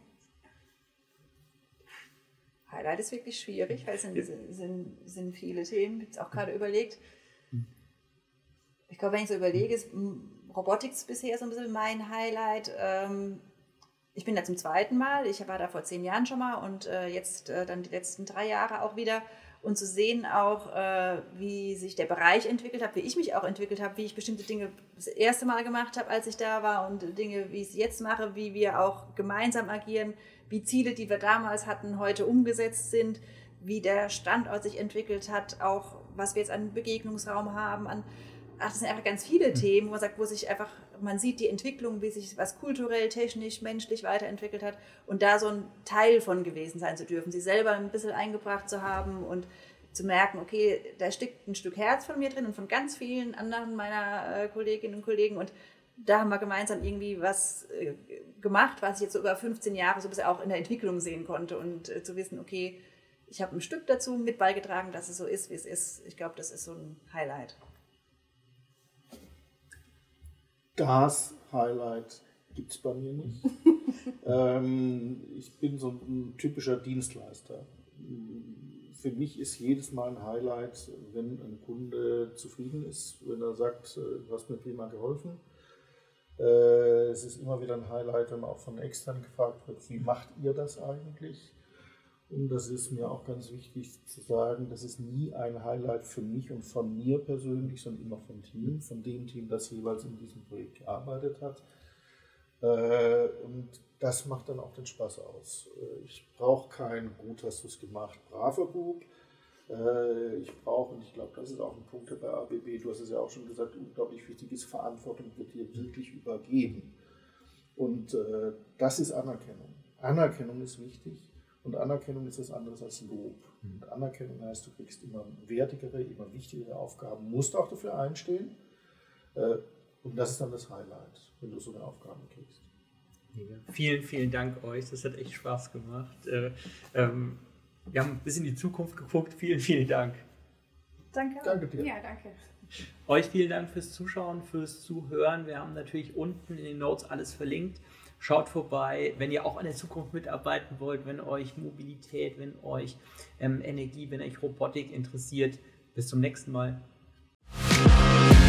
Highlight ist wirklich schwierig, weil es sind, sind, sind viele Themen, ich habe es auch gerade überlegt. Ich glaube, wenn ich so überlege, ist Robotik bisher so ein bisschen mein Highlight. Ich bin da zum zweiten Mal, ich war da vor zehn Jahren schon mal und jetzt dann die letzten drei Jahre auch wieder. Und zu sehen auch, äh, wie sich der Bereich entwickelt hat, wie ich mich auch entwickelt habe, wie ich bestimmte Dinge das erste Mal gemacht habe, als ich da war und Dinge, wie ich es jetzt mache, wie wir auch gemeinsam agieren, wie Ziele, die wir damals hatten, heute umgesetzt sind, wie der Standort sich entwickelt hat, auch was wir jetzt an Begegnungsraum haben, an, ach, das sind einfach ganz viele Themen, wo man sagt, wo sich einfach, man sieht die Entwicklung, wie sich was kulturell, technisch, menschlich weiterentwickelt hat und da so ein Teil von gewesen sein zu dürfen, sie selber ein bisschen eingebracht zu haben und zu merken, okay, da steckt ein Stück Herz von mir drin und von ganz vielen anderen meiner äh, Kolleginnen und Kollegen und da haben wir gemeinsam irgendwie was äh, gemacht, was ich jetzt so über fünfzehn Jahre so ein bisschen auch in der Entwicklung sehen konnte und äh, zu wissen, okay, ich habe ein Stück dazu mit beigetragen, dass es so ist, wie es ist. Ich glaube, das ist so ein Highlight. Das Highlight gibt es bei mir nicht. ähm, ich bin so ein typischer Dienstleister. Für mich ist jedes Mal ein Highlight, wenn ein Kunde zufrieden ist, wenn er sagt, du hast mir prima geholfen. Äh, es ist immer wieder ein Highlight, wenn man auch von extern gefragt wird, wie macht ihr das eigentlich? Und das ist mir auch ganz wichtig zu sagen, das ist nie ein Highlight für mich und von mir persönlich, sondern immer vom Team, von dem Team, das jeweils in diesem Projekt gearbeitet hat. Und das macht dann auch den Spaß aus. Ich brauche kein gut hast du es gemacht, braver Bub. Ich brauche, und ich glaube, das ist auch ein Punkt bei A B B, du hast es ja auch schon gesagt, unglaublich wichtig ist, Verantwortung wird dir wirklich übergeben. Und das ist Anerkennung. Anerkennung ist wichtig. Und Anerkennung ist was anderes als Lob. Und Anerkennung heißt, du kriegst immer wertigere, immer wichtigere Aufgaben, musst auch dafür einstehen. Und das ist dann das Highlight, wenn du so eine Aufgabe kriegst. Ja, vielen, vielen Dank euch. Das hat echt Spaß gemacht. Äh, ähm, wir haben ein bisschen in die Zukunft geguckt. Vielen, vielen Dank. Danke. Danke dir. Ja, danke. Euch vielen Dank fürs Zuschauen, fürs Zuhören. Wir haben natürlich unten in den Notes alles verlinkt. Schaut vorbei, wenn ihr auch in der Zukunft mitarbeiten wollt, wenn euch Mobilität, wenn euch ähm, Energie, wenn euch Robotik interessiert. Bis zum nächsten Mal.